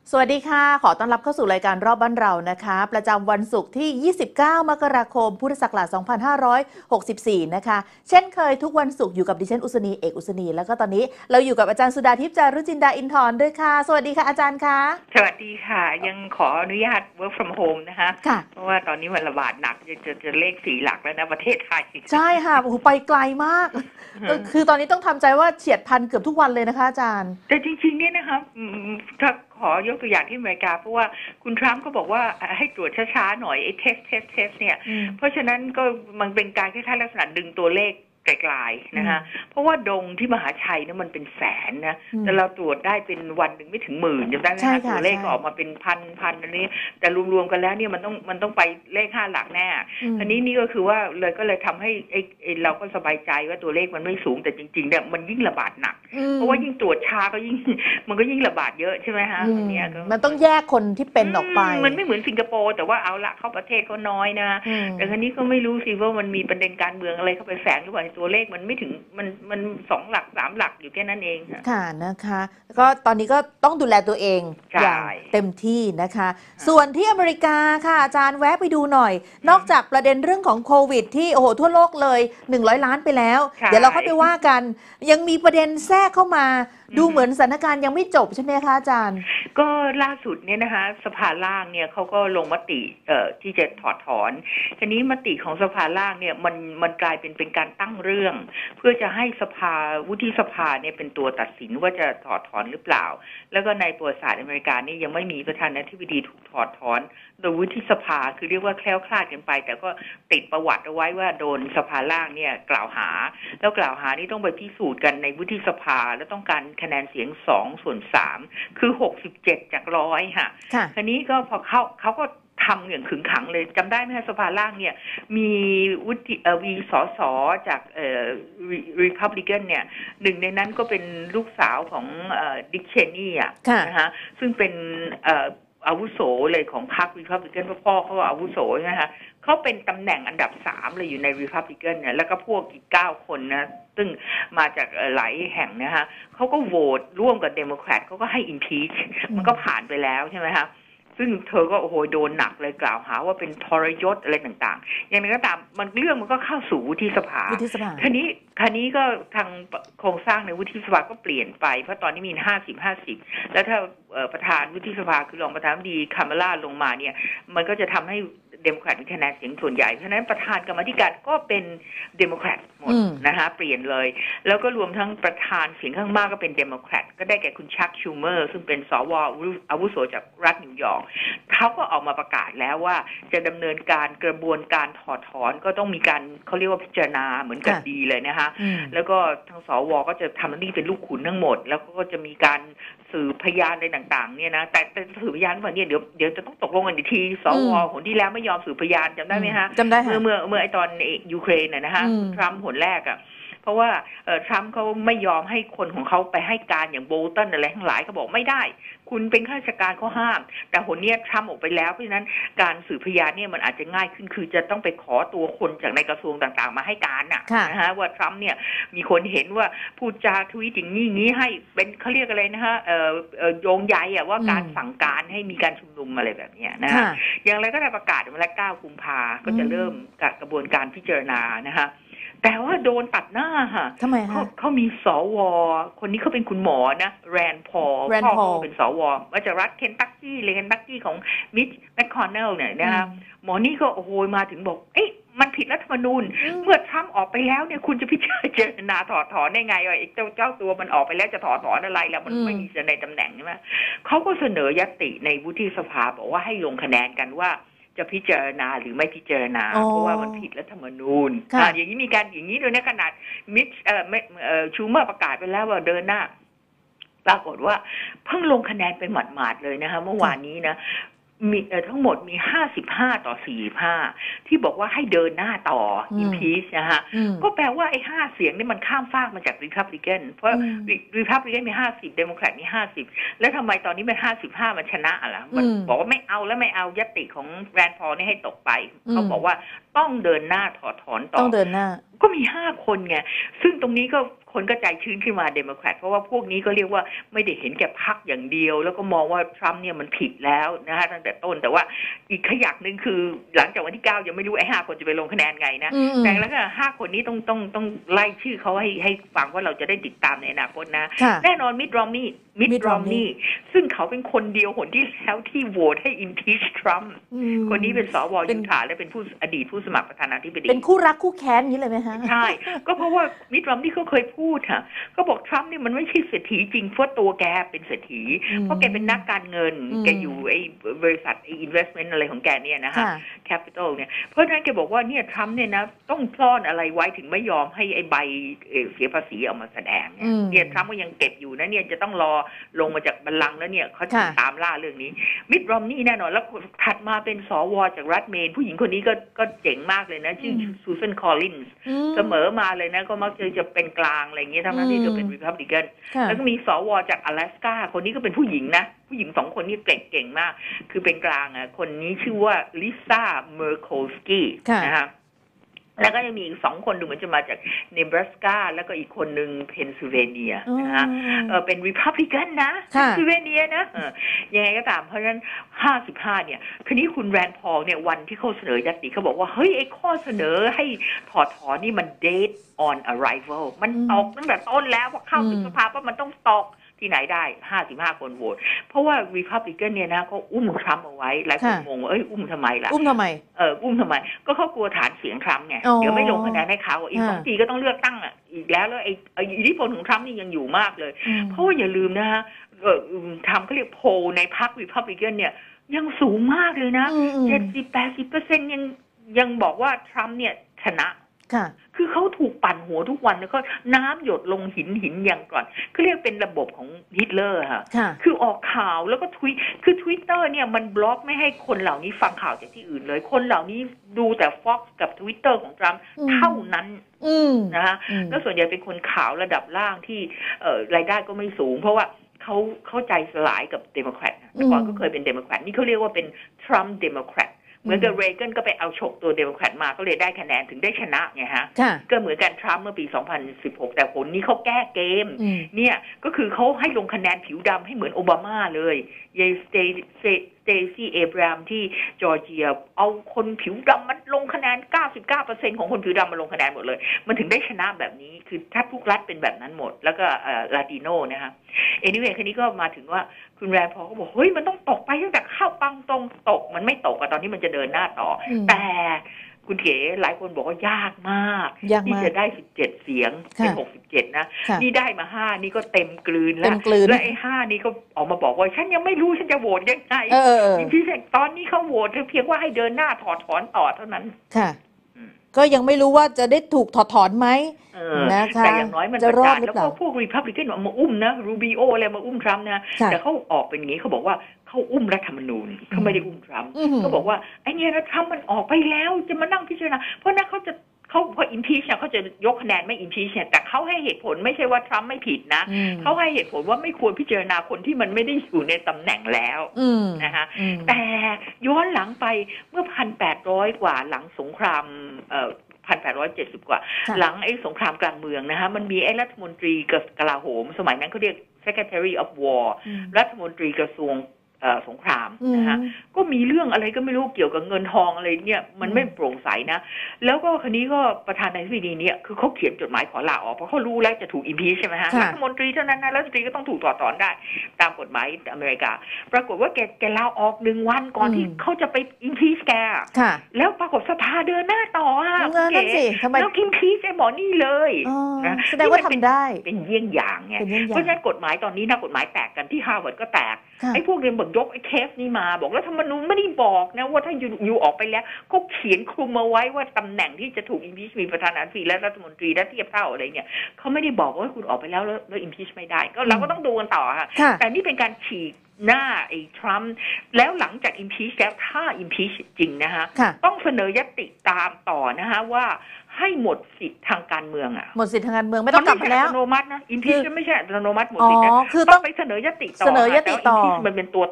สวัสดีค่ะขอต้อนรับเข้าสู่รายการรอบบ้านเรานะคะประจำวันศุกร์ที่ 29 มกราคม พุทธศักราช 2564 นะคะเช่นเคยทุกวันศุกร์อยู่กับดิฉันอุศนีเอกอุศนีแล้วก็ตอนนี้เราอยู่กับอาจารย์สุดาทิพย์จารุจินดาอินทร์ด้วยค่ะสวัสดีค่ะอาจารย์คะสวัสดีค่ะยังขออนุญาต work from home นะคะเพราะว่าตอนนี้มันระบาดหนักจะเลข4 หลักแล้วนะประเทศไทยใช่ค่ะโอ้โหไปไกลมากคือตอนนี้ต้องทำใจว่าเฉียดพันเกือบทุกวันเลยนะคะอาจารย์แต่จริงๆเนี่ยนะคะถ้าขอยกตัวอย่างที่อเมริกาเพราะว่าคุณทรัมป์ก็บอกว่าให้ตรวจช้าๆหน่อยไอ้เทสเนี่ยเพราะฉะนั้นก็มันเป็นการคล้ายๆลักษณะดึงตัวเลขไกลๆนะคะเพราะว่าดงที่มหาชัยเนี่ยมันเป็นแสนนะแต่เราตรวจได้เป็นวันหนึ่งไม่ถึง10,000จำได้ไหมคะตัวเลขก็ออกมาเป็นพันอันนี้แต่รวมๆกันแล้วเนี่ยมันต้องไปเลข5 หลักแน่อันนี้นี่ก็คือว่าก็เลยทำให้เราก็สบายใจว่าตัวเลขมันไม่สูงแต่จริงๆเนี่ยมันยิ่งระบาดหนักเพราะว่ายิ่งตรวจช้าก็ยิ่งมันก็ยิ่งระบาดเยอะใช่ไหมคะเนี่ยมันต้องแยกคนที่เป็นออกไปมันไม่เหมือนสิงคโปร์แต่ว่าเอาละเข้าประเทศก็น้อยนะแต่ครั้นี้ก็ไม่รู้สิว่ามันมีประเด็นการเมืองอะไรเข้าไปแฝงหรือเปล่าตัวเลขมันไม่ถึงมัน2 หลัก3 หลักอยู่แค่นั้นเองค่ะนะคะก็ตอนนี้ก็ต้องดูแลตัวเองอย่างเต็มที่นะคะส่วนที่อเมริกาค่ะอาจารย์แวะไปดูหน่อยนอกจากประเด็นเรื่องของโควิดที่โอ้โหทั่วโลกเลย100 ล้านไปแล้วเดี๋ยวเราเข้าไปว่ากันยังมีประเด็นแทรกเข้ามาดูเหมือนสถานการณ์ยังไม่จบใช่ไหมคะอาจารย์ก็ล่าสุดเนี่ยนะคะสภาล่างเนี่ยเขาก็ลงมติที่จะถอดถอนทีนี้มติของสภาล่างเนี่ยมันกลายเป็นการตั้งเรื่องเพื่อจะให้วุฒิสภาเนี่ยเป็นตัวตัดสินว่าจะถอดถอนหรือเปล่าแล้วก็ในประวัติศาสตร์อเมริกานี่ยังไม่มีประธานาธิบดีถูกถอดถอนโดยวุฒิสภาคือเรียกว่าแคล้วคลาดกันไปแต่ก็ติดประวัติเอาไว้ว่าโดนสภาล่างเนี่ยกล่าวหาแล้วกล่าวหานี่ต้องไปพิสูจน์กันในวุฒิสภาแล้วต้องการคะแนนเสียง2/3คือ67 จาก 100ค่ะทีนี้ก็พอเขาก็ทำอย่างขึงขังเลยจำได้ไหมคะสภาล่างเนี่ยมีมีสสจากRepublican เนี่ยหนึ่งในนั้นก็เป็นลูกสาวของดิกเชนี่อ่ะนะคะซึ่งเป็นอาวุโสเลยของพรรค Republican เพราะพ่อเขาอาวุโสใช่ไหมคะเขาเป็นตำแหน่งอันดับ3เลยอยู่ใน Republican เนี่ยแล้วก็พวกอีก9 คนนะซึ่งมาจากหลายแห่งนะคะเขาก็โหวตร่วมกับเดโมแครตเขาก็ให้ impeach มันก็ผ่านไปแล้วใช่ไหมคะซึ่งเธอก็โอ้โหโดนหนักเลยกล่าวหาว่าเป็นทรยศอะไรต่างๆอย่างไรก็ตามเรื่องมันก็เข้าสู่วุฒิสภาคราวนี้ก็ทางโครงสร้างในวุฒิสภาก็เปลี่ยนไปเพราะตอนนี้มี50-50แล้วถ้าประธานวุฒิสภาคือรองประธานดีคามาล่าลงมาเนี่ยมันก็จะทำให้เดโมแครตมีคะแนนเสียงส่วนใหญ่เพราะฉะนั้นประธานกรรมธิการก็เป็นเดโมแครตหมดนะคะเปลี่ยนเลยแล้วก็รวมทั้งประธานเสียงข้างมากก็เป็นเดโมแครตก็ได้แก่คุณชักชูเมอร์ซึ่งเป็นสวอาวุโสจากรัฐนิวยอร์กเขาก็ออกมาประกาศแล้วว่าจะดำเนินการกระบวนการถอดถอนก็ต้องมีการเขาเรียกว่าพิจารณาเหมือนกับดีเลยนะคะแล้วก็ทางสวก็จะทำหน้าที่เป็นลูกขุนทั้งหมดแล้วก็จะมีการสืบพยานอะไรต่างๆเนี่ยนะแต่สืบพยานวันนี้เดี๋ยวจะต้องตกลงกันอีกทีสวคนที่แล้วไม่ยอมสืบพยานจำได้ไหมคะจำได้ค่ะเมื่อไอตอนยูเครนนะคะทรัมป์หนแรกอ่ะเพราะว่าทรัมป์เขาไม่ยอมให้คนของเขาไปให้การอย่างโบลตันอะไรทั้งหลายเขาบอกไม่ได้คุณเป็นข้าราชการเขาห้ามแต่หนนี้ทรัมป์ออกไปแล้วเพราะฉะนั้นการสืบพยานเนี่ยมันอาจจะง่ายขึ้นคือจะต้องไปขอตัวคนจากในกระทรวงต่างๆมาให้การนะฮะว่าทรัมป์เนี่ยมีคนเห็นว่าพูดจาทวีตอย่างนี้ให้เป็นเขาเรียกอะไรนะฮะโยงใยว่าการสั่งการให้มีการชุมนุมอะไรแบบนี้นะอย่างไรก็ได้ประกาศมาแล้ว9 กุมภาก็จะเริ่มกระบวนการพิจารณานะคะแต่ว่าโดนตัดหน้าค่ะทำไมคะเขามีสวคนนี้เขาเป็นคุณหมอนะแรนพอลพ่อเขาเป็นสวมาจากรัฐเคนตักกี้เลยเคนตักกี้ของมิชแมคคอนเนลเนี่ยนะคะหมอนี่ก็โอ้โหมาถึงบอกเอ๊ะมันผิดรัฐธรรมนูญเมื่อทรัมป์ออกไปแล้วเนี่ยคุณจะพิจารณาถอดถอนได้ไงวะไอ้เจ้าตัวมันออกไปแล้วจะถอดถอนอะไรแล้วมันไม่มีในตำแหน่งใช่ไหมเขาก็เสนอยติในวุฒิสภาบอกว่าให้ลงคะแนนกันว่าจะพิจารณาหรือไม่พิจารณาเพราะว่ามันผิดรัฐธรรมนูญอย่างนี้มีการอย่างนี้โดยในขนาดชูเมอร์ประกาศไปแล้วว่าเดินหน้าปรากฏว่าเพิ่งลงคะแนนเป็นหมาดๆเลยนะคะเมื่อวานนี้นะมีทั้งหมดมี55-45ที่บอกว่าให้เดินหน้าต่อ impeach นะฮะก็แปลว่าไอ้5 เสียงนี่มันข้ามฟากมาจาก Republican เพราะ Republican มี50 Democrat มี50แล้วทำไมตอนนี้มัน55มันชนะล่ะมันบอกว่าไม่เอาแล้วไม่เอายติของแรนพอลนี่ให้ตกไปเขาบอกว่าต้องเดินหน้าถอดถอนต่อต้องเดินหน้าก็มี5 คนไงซึ่งตรงนี้ก็คคนก็ใจชื้นขึ้นมาเดโมแครตเพราะว่าพวกนี้ก็เรียกว่าไม่ได้เห็นแก่พรรคอย่างเดียวแล้วก็มองว่าทรัมป์เนี่ยมันผิดแล้วนะฮะตั้งแต่ต้นแต่ว่าอีกขยักนึงคือหลังจากวันที่9ยังไม่รู้ไอ้5คนจะไปลงคะแนนไงนะแต่แล้วก็5คนนี้ต้องไล่ชื่อเขาให้ฟังว่าเราจะได้ติดตามในอนาคตนะแน่นอนมิตรอมนี่ซึ่งเขาเป็นคนเดียวคนที่แล้วที่โหวตให้ impeach ทรัมป์คนนี้เป็นสวยูทาห์และเป็นอดีตผู้สมัครประธานาธิบดีเป็นคู่รักคู่แค้นนี้เลยไหมฮะใช่ก็เพราะว่ามิตรอมนี่เขาเคยพูดค่ะก็บอกทรัมป์นี่มันไม่ใช่เศรษฐีจริงเพราะตัวแกเป็นเศรษฐีเพราะแกเป็นนักการเงินแกอยู่ไอ้บริษัทไอ้ investment อะไรของแกเนี่ยนะคะ capital เนี่ยเพราะฉะนั้นแกบอกว่าเนี่ยทรัมป์เนี่ยนะต้องซ่อนอะไรไว้ถึงไม่ยอมให้ไอ้ใบเสียภาษีออกมาแสดงเนี่ยทรัมป์ก็ยังเก็บอยู่นะเนี่ยจะต้องรอลงมาจากบัลลังก์แล้วเนี่ยเขาจะตามล่าเรื่องนี้มิตรอมนี่แน่นอนแล้วถัดมาเป็นสวจากรัฐเมนผู้หญิงคนนี้ก็เจ๋งมากเลยนะชื่อซูซานคอลลินส์เสมอมาเลยนะก็มักจะเป็นกลางอะไรอย่างเงี้ยทั้งนั้นที่เธอเป็นรีพับลิกันแล้วก็มีสวจาก阿拉斯กาคนนี้ก็เป็นผู้หญิงนะผู้หญิง2คนนี้เก่งมากคือเป็นกลางอ่ะคนนี้ชื่อว่าลิซ่าเมอร์โคสกี้นะฮะแล้วก็ยังมีอีก2คนดูเหมือนจะมาจากเนบราสกาแล้วก็อีกคนหนึ่งเพนซิลเวเนียนะฮะเป็นรีพับลิกันนะเพนซิลเวเนียนะยังไงก็ตามเพราะฉะนั้น55เนี่ยทีนี้คุณแรนด์พอลเนี่ยวันที่เขาเสนอญัตติเขาบอกว่าเฮ้ยไอ้ข้อเสนอให้ถอดถอนนี่มัน date on arrival มันตกตั้งแต่ต้นแล้วพอเข้าถึงสภาว่ามันต้องตกที่ไหนได้55คนโหวตเพราะว่า Republican เนี่ยนะเขาอุ้มทรัมป์เอาไว้หลายคนงงว่าอุ้มทำไมล่ะอุ้มทำไมก็เขากลัวฐานเสียงทรัมป์ไงเดี๋ยวไม่ลงคะแนนให้เขาอีก2 ปีก็ต้องเลือกตั้งอีกแล้วไอ้อิทธิพลของทรัมป์นี่ยังอยู่มากเลยเพราะว่าอย่าลืมนะฮะทำเขาเรียกโพลในพรรค Republican เนี่ยยังสูงมากเลยนะ 70-80% ยังบอกว่าทรัมป์เนี่ยชนะคือเขาถูกปั่นหัวทุกวันแล้วก็น้ำหยดลงหินอย่างก่อนเขาเรียกเป็นระบบของฮิตเลอร์ค่ะคือออกข่าวแล้วก็คือ Twitter เนี่ยมันบล็อกไม่ให้คนเหล่านี้ฟังข่าวจากที่อื่นเลยคนเหล่านี้ดูแต่ Fox กับ Twitter ของทรัมป์เท่านั้นนะฮะแล้วส่วนใหญ่เป็นคนข่าวระดับล่างที่รายได้ก็ไม่สูงเพราะว่าเขาใจสลายกับเดโมแครตแต่ก่อนก็เคยเป็นเดโมแครตนี่เขาเรียกว่าเป็นทรัมป์เดโมแครตเหมือนกับเรเกนก็ไปเอาฉกตัวเดโมแครตมาก็เลยได้คะแนนถึงได้ชนะไงฮะก็เหมือนกันทรัมป์เมื่อปี2016แต่ผลนี้เขาแก้เกมเนี่ยก็คือเขาให้ลงคะแนนผิวดำให้เหมือนโอบามาเลยยายสเตซี่เอเบรมที่จอร์เจียเอาคนผิวดำมันลงคะแนน 99% ของคนผิวดำมาลงคะแนนหมดเลยมันถึงได้ชนะแบบนี้คือถ้าทุกรัฐเป็นแบบนั้นหมดแล้วก็ลาติโนนะคะanyway คันนี้ก็มาถึงว่าคุณแรนพอก็บอกเฮ้ยมันต้องตกไปตั้งแต่เข้าปังตรงตกมันไม่ตกอะตอนนี้มันจะเดินหน้าต่อแต่คุณเก๋หลายคนบอกว่ายากมากที่จะได้17เสียงเป็น67นะนี่ได้มา5นี่ก็เต็มกลืนแล้วและไอ้5นี่ก็ออกมาบอกว่าฉันยังไม่รู้ฉันจะโหวตยังไงพิเศษตอนนี้เขาโหวตเพียงว่าให้เดินหน้าถอดถอนต่อเท่านั้นค่ะก็ยังไม่รู้ว่าจะได้ถูกถอดถอนไหมนะคะแต่อย่างน้อยมันจะรอดแล้วก็พวกรีพับลิกันมาอุ้มนะรูบิโออะไรมาอุ้มทรัมป์นะแต่เขาออกเป็นอย่างนี้เขาบอกว่าเขาอุ้มรัฐธรรมนูญเขาไม่ได้อุ้มทรัมป์เขาบอกว่าไอ้เนี่ยนะทรัมป์มันออกไปแล้วจะมานั่งพิจารณาเพราะนั้นเขาพอ impeach เนี่ยเขาจะยกคะแนนไม่ impeach เนี่ยแต่เขาให้เหตุผลไม่ใช่ว่าทรัมป์ไม่ผิดนะเขาให้เหตุผลว่าไม่ควรพิจารณาคนที่มันไม่ได้อยู่ในตำแหน่งแล้วนะคะแต่ย้อนหลังไปเมื่อ 1,800 กว่าหลังสงคราม1,870 กว่าหลังไอ้สงครามกลางเมืองนะคะมันมีไอ้รัฐมนตรีกลาโหมสมัยนั้นเขาเรียก Secretary of War รัฐมนตรีกระทรวงสงครามนะคะก็มีเรื่องอะไรก็ไม่รู้เกี่ยวกับเงินทองอะไรเนี่ยมันไม่โปร่งใสนะแล้วก็คนนี้ก็ประธานาธิบดีเนี่ยคือเขาเขียนจดหมายขอลาออกเพราะเขารู้แล้วจะถูกimpeachใช่ไหมฮะรัฐมนตรีเท่านั้นนะรัฐมนตรีก็ต้องถูกถอดถอนได้ตามกฎหมายอเมริกาปรากฏว่าแกลาออก1 วันก่อนที่เขาจะไป impeach แกแล้วปรากฏสภาเดินหน้าต่อแล้วimpeach ไอ้หมอนี่เลยนะแสดงว่าทำได้เป็นเยี่ยงอย่างไงเพราะฉะนั้นกฎหมายตอนนี้นักกฎหมายแตกกันที่ฮาร์วาร์ดก็แตกไอ้พวกเรียนยกไอ้เคสนี้มาบอกแล้วธรรมนูญไม่ได้บอกนะว่าถ้าอยู่ออกไปแล้วเขาเขียนคลุมมาไว้ว่าตำแหน่งที่จะถูก impeach มีประธานาธิบดีและรัฐมนตรีและเทียบเท่าอะไรเนี่ยเขาไม่ได้บอกว่าคุณออกไปแล้ว impeach ไม่ได้ก็เราก็ต้องดูกันต่อค่ะแต่นี่เป็นการฉีกหน้าไอ้ทรัมป์แล้วหลังจาก impeach แล้วถ้า impeach จริงนะคะต้องเสนอยติตามต่อนะคะว่าให้หมดสิทธิ์ทางการเมืองอ่ะหมดสิทธิ์ทางการเมืองไม่ต้องกลับมาแล้วอัตโนมัตินะ impeach ไม่ใช่อัตโนมัติหมดสิทธิ์นะต้องไปเสนอยติต่อเสนอยติต่อ impeach มันเป็นตัวตั้งอ่ะ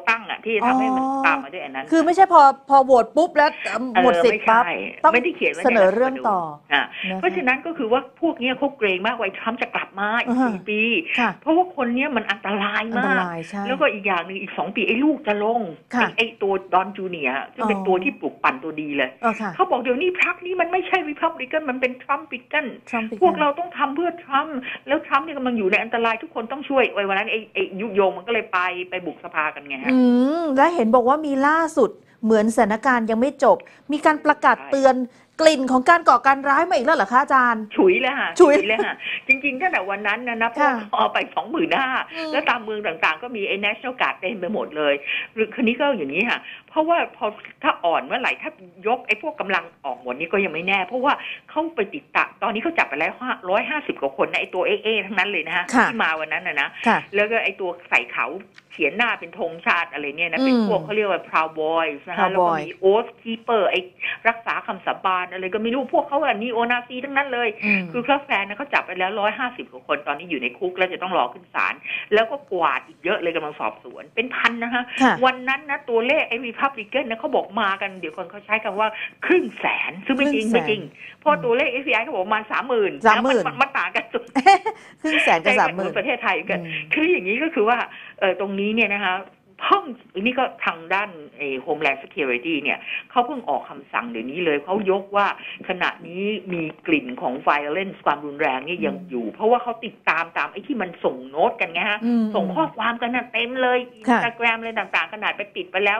ที่จะทำให้มันตามมาด้วยอันนั้นคือไม่ใช่พอโหวตปุ๊บแล้วหมดสิทธิ์ปั๊บต้องไม่ได้เขียนไว้เสนอเรื่องต่อเพราะฉะนั้นก็คือว่าพวกนี้เขาเกรงมากว่าทรัมป์จะกลับมาอีก4 ปีเพราะว่าคนนี้มันอันตรายมากแล้วก็อีกอย่างหนึ่งอีก2 ปีไอ้ลูกจะลงไอ้ตัวดอนจูเนียร์จะเป็นตัวที่ปลุกปั่นตัวดีเลยเขาบอกเดี๋ยวนี้พรรคนี้มันไม่ใช่ริพับลิกันมันเป็นทรัมปิกันพวกเราต้องทำเพื่อทรัมป์แล้วทรัมป์เนี่ยกำลังอยู่ในอันตรายทุกคนต้องช่วยวันนั้นไอ้ยุโยงมันก็เลยไปบุกสภากันไงฮะและเห็นบอกว่ามีล่าสุดเหมือนสถานการณ์ยังไม่จบมีการประกาศเตือนกลิ่นของการก่อการร้ายมาอีกแล้วเหรอคะอาจารย์ฉุยเลยค่ะฉุยเลยค่ะจริงๆตั้งแต่วันนั้นนะเพราะเอาไป 25,000 แล้วตามเมืองต่างๆก็มีไอ้ National Guard เต็มไปหมดเลยหรือคืนนี้ก็อย่างนี้ค่ะเพราะว่าพอถ้าอ่อนเมื่อไหร่ถ้ายกไอ้พวกกำลังออกหมดนี้ก็ยังไม่แน่เพราะว่าเขาไปติดตามตอนนี้เขาจับไปแล้ว150 กว่าคนนะไอ้ตัวเอทั้งนั้นเลยนะฮะที่มาวันนั้นนะแล้วก็ไอ้ตัวใส่เขาเขียนหน้าเป็นธงชาติอะไรเนี่ยนะเป็นพวกเขาเรียกว่า Proud Boys นะคะแล้วก็มี Oath Keeper ไอ้รักษาคำสาบานอะไรก็ไม่รู้พวกเขานีโอนาซีทั้งนั้นเลยคือคลาสแฟนนะเขาจับไปแล้ว150 กว่าคนตอนนี้อยู่ในคุกแล้วจะต้องรอขึ้นศาลแล้วก็กวาดอีกเยอะเลยกำลังสอบสวนเป็นพันนะคะวันนั้นนะตัวเลขไอ้รีพับลิกันนะเขาบอกมากันเดี๋ยวคนเขาใช้คำว่า500,000ซึ่งไม่จริงเพราะตัวเลข FBI เขาบอกมา30,000มันต่างกันสุด 500,000 กับ 30,000 ประเทศไทยกันคืออย่างนี้ก็คือว่าตรงนี้เนี่ยนะคะห้องนี่ก็ทางด้านHomeland Security เนี่ยเขาเพิ่งออกคำสั่งเดี๋ยวนี้เลยเขายกว่าขณะนี้มีกลิ่นของ violence ความรุนแรงนี่ยังอยู่เพราะว่าเขาติดตามไอ้ที่มันส่งโน้ตกันไงฮะส่งข้อความกันนะเต็มเลย Instagram เลยต่างๆขนาดไปปิดไปแล้ว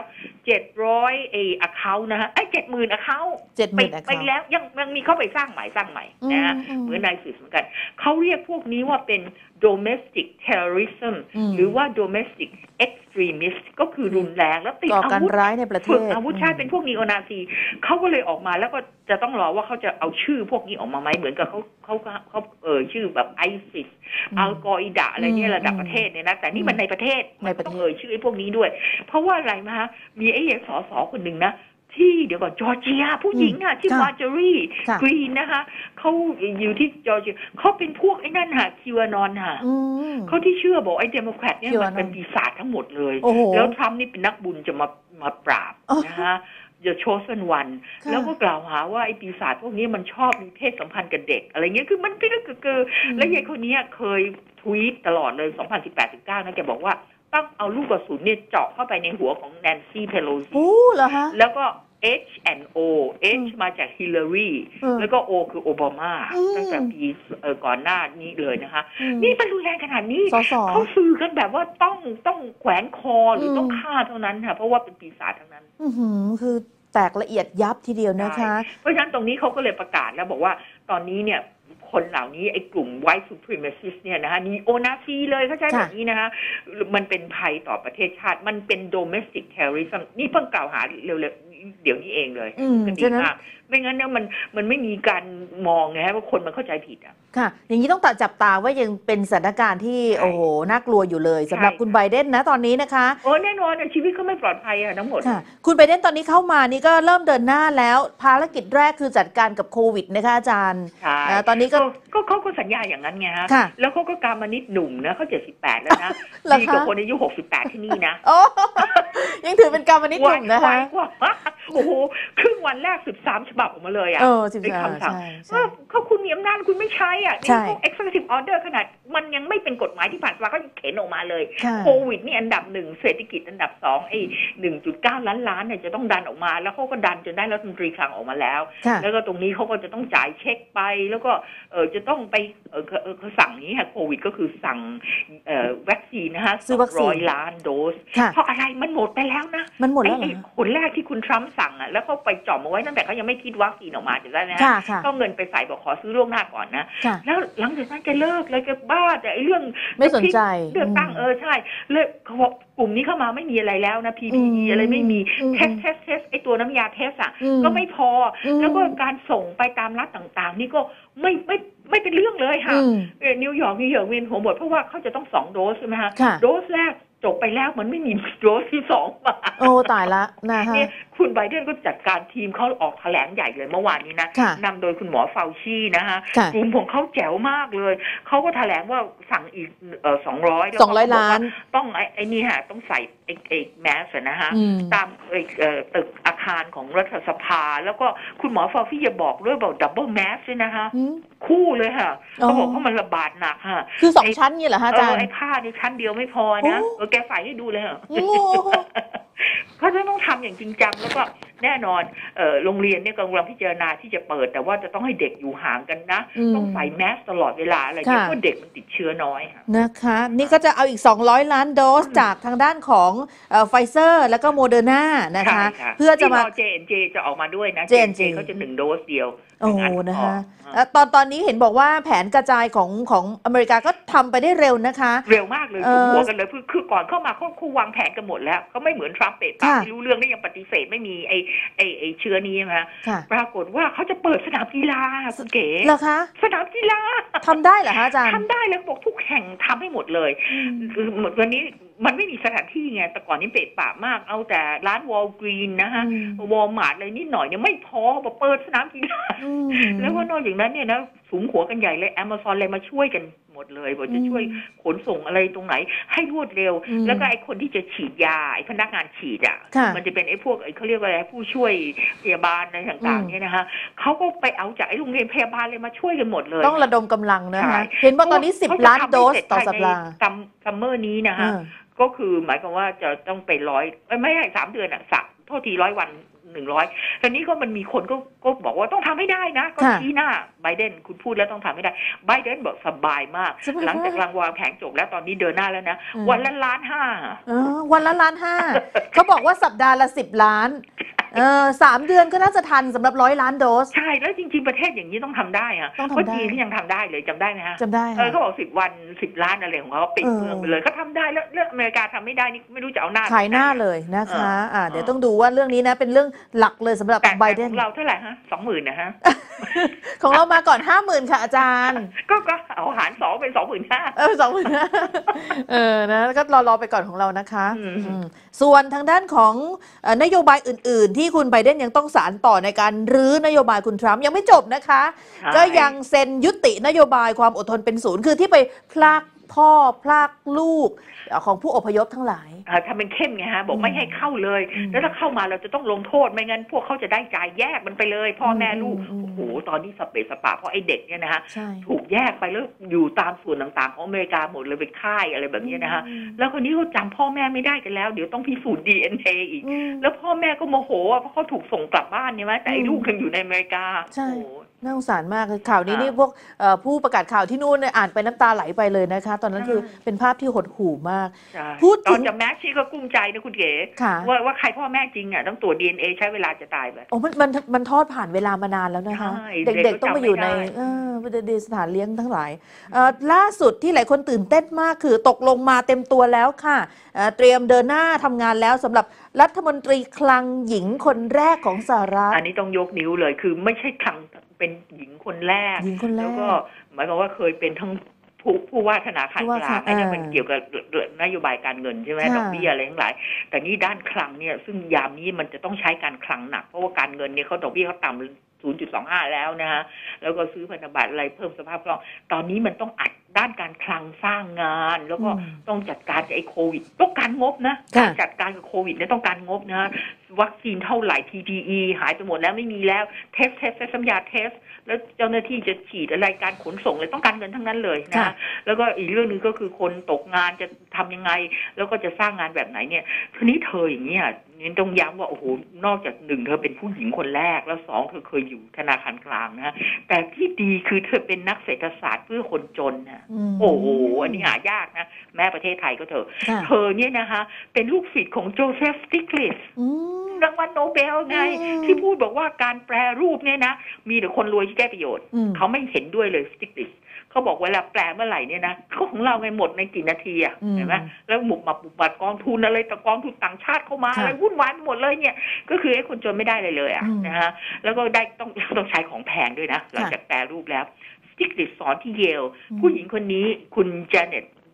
700account นะฮะ70,000 account ไปแล้วยังมีเข้าไปสร้างใหม่นะฮะเหมือนนายสื่อเหมือนกันเขาเรียกพวกนี้ว่าเป็น domestic terrorism หรือว่า domestic extremist ก็คือรุนแรงแล้วติดอาวุธร้ายในประเทศอาวุธชาติเป็นพวกนีโอนาซีเขาก็เลยออกมาแล้วก็จะต้องรอว่าเขาจะเอาชื่อพวกนี้ออกมาไหมเหมือนกับเขาชื่อแบบไอซิสอัลกออิดะอะไรเนี่ยระดับประเทศเนี่ยนะแต่นี่มันในประเทศมันต้องชื่อไอ้พวกนี้ด้วยเพราะว่าอะไรมาฮะมีไอ้สสคนหนึ่งนะที่เดี๋ยวก่อนจอร์เจียผู้หญิงอ่ะที่มาร์จอรี่กรีนนะคะเขาอยู่ที่จอร์เจียเขาเป็นพวกไอ้นั่นค่ะคิวานอนค่ะเขาที่เชื่อบอกไอ้เดโมแครตเนี่ยมันเป็นปีศาจทั้งหมดเลยแล้วทรัมป์นี่เป็นนักบุญจะมาปราบนะคะThe Chosen One แล้วก็กล่าวหาว่าไอ้ปีศาจพวกนี้มันชอบมีเพศสัมพันธ์กับเด็กอะไรเงี้ยคือมันเป็นเรื่องเกินแล้วยายคนนี้เคยทวีตตลอดเลย 2018-19 นะแกบอกว่าต้องเอาลูกกระสุนเนี่ยเจาะเข้าไปในหัวของแนนซี่เพโลซีเหรอคะแล้วก็ H and O H มาจากฮิลลารีแล้วก็ O คือโอบามาตั้งแต่ปีก่อนหน้านี้เลยนะคะนี่มันรุนแรงขนาดนี้เขาสื่อกันแบบว่าต้องแขวนคอหรือต้องฆ่าเท่านั้นค่ะเพราะว่าเป็นปีศาจทั้งนั้นคือแตกละเอียดยับทีเดียวนะคะเพราะฉะนั้นตรงนี้เขาก็เลยประกาศแล้วบอกว่าตอนนี้เนี่ยคนเหล่านี้ไอ้กลุ่ม white supremacist เนี่ยนะคะนีโอนาซีเลยเข้าใจแบบนี้นะคะมันเป็นภัยต่อประเทศชาติมันเป็น domestic terrorism นี่เพิ่งกล่าวหาเร็วๆเดี๋ยวนี้เองเลยกันดีมากไม่งั้นเนี่ยมันไม่มีการมองไงว่าคนมันเข้าใจผิดอ่ะค่ะอย่างนี้ต้องจับตาว่ายังเป็นสถานการณ์ที่โอ้โหน่ากลัวอยู่เลยสำหรับคุณไบเดนนะตอนนี้นะคะโอ้แน่นอนชีวิตเขาไม่ปลอดภัยอ่ะทั้งหมดค่ะคุณไบเดนตอนนี้เข้ามานี่ก็เริ่มเดินหน้าแล้วภารกิจแรกคือจัดการกับโควิดนะคะอาจารย์ตอนนี้ก็เขาก็สัญญาอย่างนั้นไงฮะแล้วเขาก็การมานิดหนุ่มนะเขา78แล้วนะดีกว่าคนอายุ68ที่นี่นะยังถือเป็นการมานิดหนุ่มนะคะโอ้โหครึ่งวันแรก13 ฉบับออกมาเลยอ่ะในคำสั่งเขาคุณมีอำนาจคุณไม่ใช้อ่ะนี่พวก executive order ขนาดมันยังไม่เป็นกฎหมายที่ผ่านมาก็เข็นออกมาเลยโควิดนี่อันดับ1เศรษฐกิจอันดับ2ไอ้ 1.9 ล้านเนี่ยจะต้องดันออกมาแล้วเขาก็ดันจนได้รัฐมนตรีคลังออกมาแล้วแล้วก็ตรงนี้เขาก็จะต้องจ่ายเช็คไปแล้วก็จะต้องไปเขาสั่งนี้ค่ะโควิดก็คือสั่งวัคซีนนะคะ200 ล้านโดสเพราะอะไรมันหมดไปแล้วนะมันหมดแล้วคนแรกที่คุณทรัมป์สั่งอ่ะแล้วเขาไปจ่อมาไว้ตั้งแต่เขายังไม่คิดวัคซีนออกมาจะได้นะก็เงินไปใส่บอกขอซื้อล่วงหน้าก่อนนะแล้วหลังจากนั้นแกเลิกเลยแกบ้าแต่ไอ้เรื่องไม่สนใจเลือกตั้งใช่เลยเขาบอกกลุ่มนี้เข้ามาไม่มีอะไรแล้วนะ PPE อะไรไม่มีเทสไอ้ตัวน้ำยาเทสอ่ะก็ไม่พอแล้วก็การส่งไปตามรัฐต่างๆนี่ก็ไม่เป็นเรื่องเลยค่ะนิวยอร์กเวียนหัวหมดเพราะว่าเขาจะต้อง2 โดสใช่ไหมคะโดสแรกจบไปแล้วมันไม่มีโดสที่2 มาโอ้ตายละนะคะเนี่ยคุณไบเดนก็จัดการทีมเขาออกแถลงใหญ่เลยเมื่อวานนี้นะนำโดยคุณหมอเฟาชีนะคะกลุ่มของเขาแจ๋วมากเลยเขาก็แถลงว่าสั่งอีก200 ล้านต้องไอ้นี่ฮะต้องใส่ไอ้แมสนะฮะตามตึกอาคารของรัฐสภาแล้วก็คุณหมอเฟาชีจะบอกด้วยบอกดับเบิลแมสด้วยนะคะคู่เลยค่ะเขาบอกว่ามันระบาดหนักค่ะคือ2 ชั้นนี่เหรอคะอาจารย์ไอ้ผ้านี่ชั้นเดียวไม่พอนะแกใส่ให้ดูเลยค่ะเขาจะต้องทำอย่างจริงจังแล้วก็แน่นอนโรงเรียนเนี่ยกำลังพิจารณาที่จะเปิดแต่ว่าจะต้องให้เด็กอยู่ห่างกันนะต้องใส่แมสตลอดเวลาอะไรเงี้ยเพราะเด็กมันติดเชื้อน้อยค่ะนะคะนี่ก็จะเอาอีก200 ล้านโดสจากทางด้านของไฟเซอร์แล้วก็โมเดอร์นานะคะเพื่อจะมา J&J จะออกมาด้วยนะ J&J เขาจะ1 โดสเดียวโอ้นะคะตอนนี้เห็นบอกว่าแผนกระจายของอเมริกาก็ทำไปได้เร็วนะคะเร็วมากเลยหัวกันเลยคือก่อนเข้ามาเขาวางแผนกันหมดแล้วเขาไม่เหมือนทรัมป์เปะปากไม่รู้เรื่องได้ยังปฏิเสธไม่มีไอ้เชื้อนี้นะปรากฏว่าเขาจะเปิดสนามกีฬาคุณเก๋เหรอคะสนามกีฬาทำได้เหรอคะอาจารย์ทำได้แล้วบอกทุกแห่งทำให้หมดเลยเหมือนวันนี้มันไม่มีสถานที่ไงแต่ก่อนนี้เปะปะมากเอาแต่ร้านวอลกรีนนะฮะวอลมาร์ทอะไรนิดหน่อยเนี่ยไม่พอเปิดสนามกีฬาแล้วก็นอกจากนั้นเนี่ยนะสูงหัวกันใหญ่เลย Amazon เลยมาช่วยกันหมดเลยบอกจะช่วยขนส่งอะไรตรงไหนให้รวดเร็วแล้วก็ไอ้คนที่จะฉีดยาไอ้พนักงานฉีดอ่ะมันจะเป็นไอ้พวกเขาเรียกว่าอะไรผู้ช่วยพยาบาลอะไรต่างๆเนี่ยนะคะเขาก็ไปเอาจากไอ้โรงเรียนพยาบาลเลยมาช่วยกันหมดเลยต้องระดมกำลังนะคะเห็นว่าตอนนี้10 ล้านโดสต่อสัปดาห์ซัมเมอร์นี้นะคะก็คือหมายความว่าจะต้องไปไม่ใช่3 เดือนอ่ะโทษที100 วัน100ทีนี้ก็มันมีคนก็บอกว่าต้องทำให้ได้นะก็ชี้หน้าไบเดนคุณพูดแล้วต้องทำให้ได้ไบเดนบอกสบายมากหลังจากวางแผนจบแล้วตอนนี้เดินหน้าแล้วนะวันละ1.5 ล้านวันละ1.5 ล้านเขาบอกว่าสัปดาห์ละ10 ล้าน3 เดือนก็น่าจะทันสำหรับ100 ล้านโดสใช่แล้วจริงๆประเทศอย่างนี้ต้องทำได้อะเพราะจีนที่ยังทำได้เลยจำได้ไหมฮะจำได้เขาบอก10 วัน10 ล้านอะไรของเขาปิดเมืองไปเลยเขาทำได้แล้วอเมริกาทำไม่ได้นี่ไม่รู้จะเอาหน้าขายหน้าเลยนะคะเดี๋ยวต้องดูว่าเรื่องนี้นะเป็นเรื่องหลักเลยสำหรับไบเดนของเราเท่าไหร่ฮะ 20,000 นะฮะของเรามาก่อน 50,000 ค่ะอาจารย์ก็เอาหาร2เป็น 25,000 25,000นะก็รอไปก่อนของเรานะคะส่วนทางด้านของนโยบายอื่นๆที่คุณไบเดนยังต้องสานต่อในการรื้อนโยบายคุณทรัมป์ยังไม่จบนะคะก็ยังเซ็นยุตินโยบายความอดทนเป็นศูนย์คือที่ไปพลากพ่อพลากลูกของผู้อพยพทั้งหลายทำเป็นเข้มไงฮะบอกไม่ให้เข้าเลยแล้วถ้าเข้ามาเราจะต้องลงโทษไม่งั้นพวกเขาจะได้จ่ายแยกมันไปเลยพ่อแม่ลูกโอ้โหตอนนี้สเปซสปะเพราะไอ้เด็กเนี่ยนะฮะถูกแยกไปแล้วอยู่ตามส่วนต่างๆของอเมริกาหมดเลยเป็นค่ายอะไรแบบนี้นะฮะแล้วคนนี้เขาจำพ่อแม่ไม่ได้กันแล้วเดี๋ยวต้องพิสูจน์ DNA อีกแล้วพ่อแม่ก็โมโหเพราะเขาถูกส่งกลับบ้านใช่ไหมแต่ไอ้ลูกยังอยู่ในอเมริกาใช่น่าสงสารมากเลยข่าวนี้นี่พวกผู้ประกาศข่าวที่นู่นอ่านไปน้ำตาไหลไปเลยนะคะตอนนั้นคือเป็นภาพที่หดหู่มากพูดถึงตอนจะแม็กซี่ก็กุ้มใจนะคุณเก๋ว่าใครพ่อแม่จริงอ่ะต้องตรวจ DNA ใช้เวลาจะตายไปโอ้มันทอดผ่านเวลามานานแล้วนะคะเด็กๆต้องไปอยู่ในสถานเลี้ยงทั้งหลายล่าสุดที่หลายคนตื่นเต้นมากคือตกลงมาเต็มตัวแล้วค่ะเตรียมเดินหน้าทำงานแล้วสำหรับรัฐมนตรีคลังหญิงคนแรกของสหรัฐอันนี้ต้องยกนิ้วเลยคือไม่ใช่คลังเป็นหญิงคนแรกแล้วก็หมายความว่าเคยเป็นทั้งผู้ว่าธนาคารกลางอันนี้มันเกี่ยวกับนโยบายการเงินใช่ไหมดอกเบี้ยอะไรทั้งหลายแต่นี่ด้านคลังเนี่ยซึ่งยามนี้มันจะต้องใช้การคลังหนักเพราะว่าการเงินเนี่ยเขาดอกเบี้ยเขาต่ำ 0.25 แล้วนะฮะแล้วก็ซื้อพันธบัตรอะไรเพิ่มสภาพคล่องตอนนี้มันต้องอัดด้านการคลังสร้างงานแล้วก็ต้องจัดการกับไอ้โควิดต้องการงบนะการจัดการกับโควิดเนี่ยต้องการงบนะวัคซีนเท่าไหร่ PPE หายไปหมดแล้วไม่มีแล้วเทสสัญญาเทสแล้วเจ้าหน้าที่จะฉีดอะไรการขนส่งเลยต้องการเงินทั้งนั้นเลยนะแล้วก็อีกเรื่องนึงก็คือคนตกงานจะทำยังไงแล้วก็จะสร้างงานแบบไหนเนี่ยทีนี้เธออย่างเงี้ยนี่ต้องย้ำว่าโอ้โหนอกจาก1เธอเป็นผู้หญิงคนแรกแล้ว2เธอเคยอยู่ธนาคารกลางนะแต่ที่ดีคือเธอเป็นนักเศรษฐศาสตร์เพื่อคนจนนะโอ้โหอันนี้หายากนะแม้ประเทศไทยก็เธอเนี่ยนะคะเป็นลูกศิษย์ของโจเซฟสติกลิสรางวัลโนเบลไงที่พูดบอกว่าการแปรรูปเนี่ยนะมีแต่คนรวยที่ได้ประโยชน์เขาไม่เห็นด้วยเลยสติกลิสเขาบอกเวลาแปลเมื่อไหร่เนี่ยนะของเราไงหมดในกี่นาทีอ่ะเห็นไหมแล้วบุกบัตรกองทุนอะไรแต่กองทุนต่างชาติเข้ามาอะไรวุ่นวายหมดเลยเนี่ยก็คือไอ้คนจนไม่ได้เลยอ่ะนะฮะแล้วก็ได้ต้องใช้ของแพงด้วยนะหลังจากแปรรูปแล้วสติกลิสสอนที่เยลผู้หญิงคนนี้คุณเจเน็ต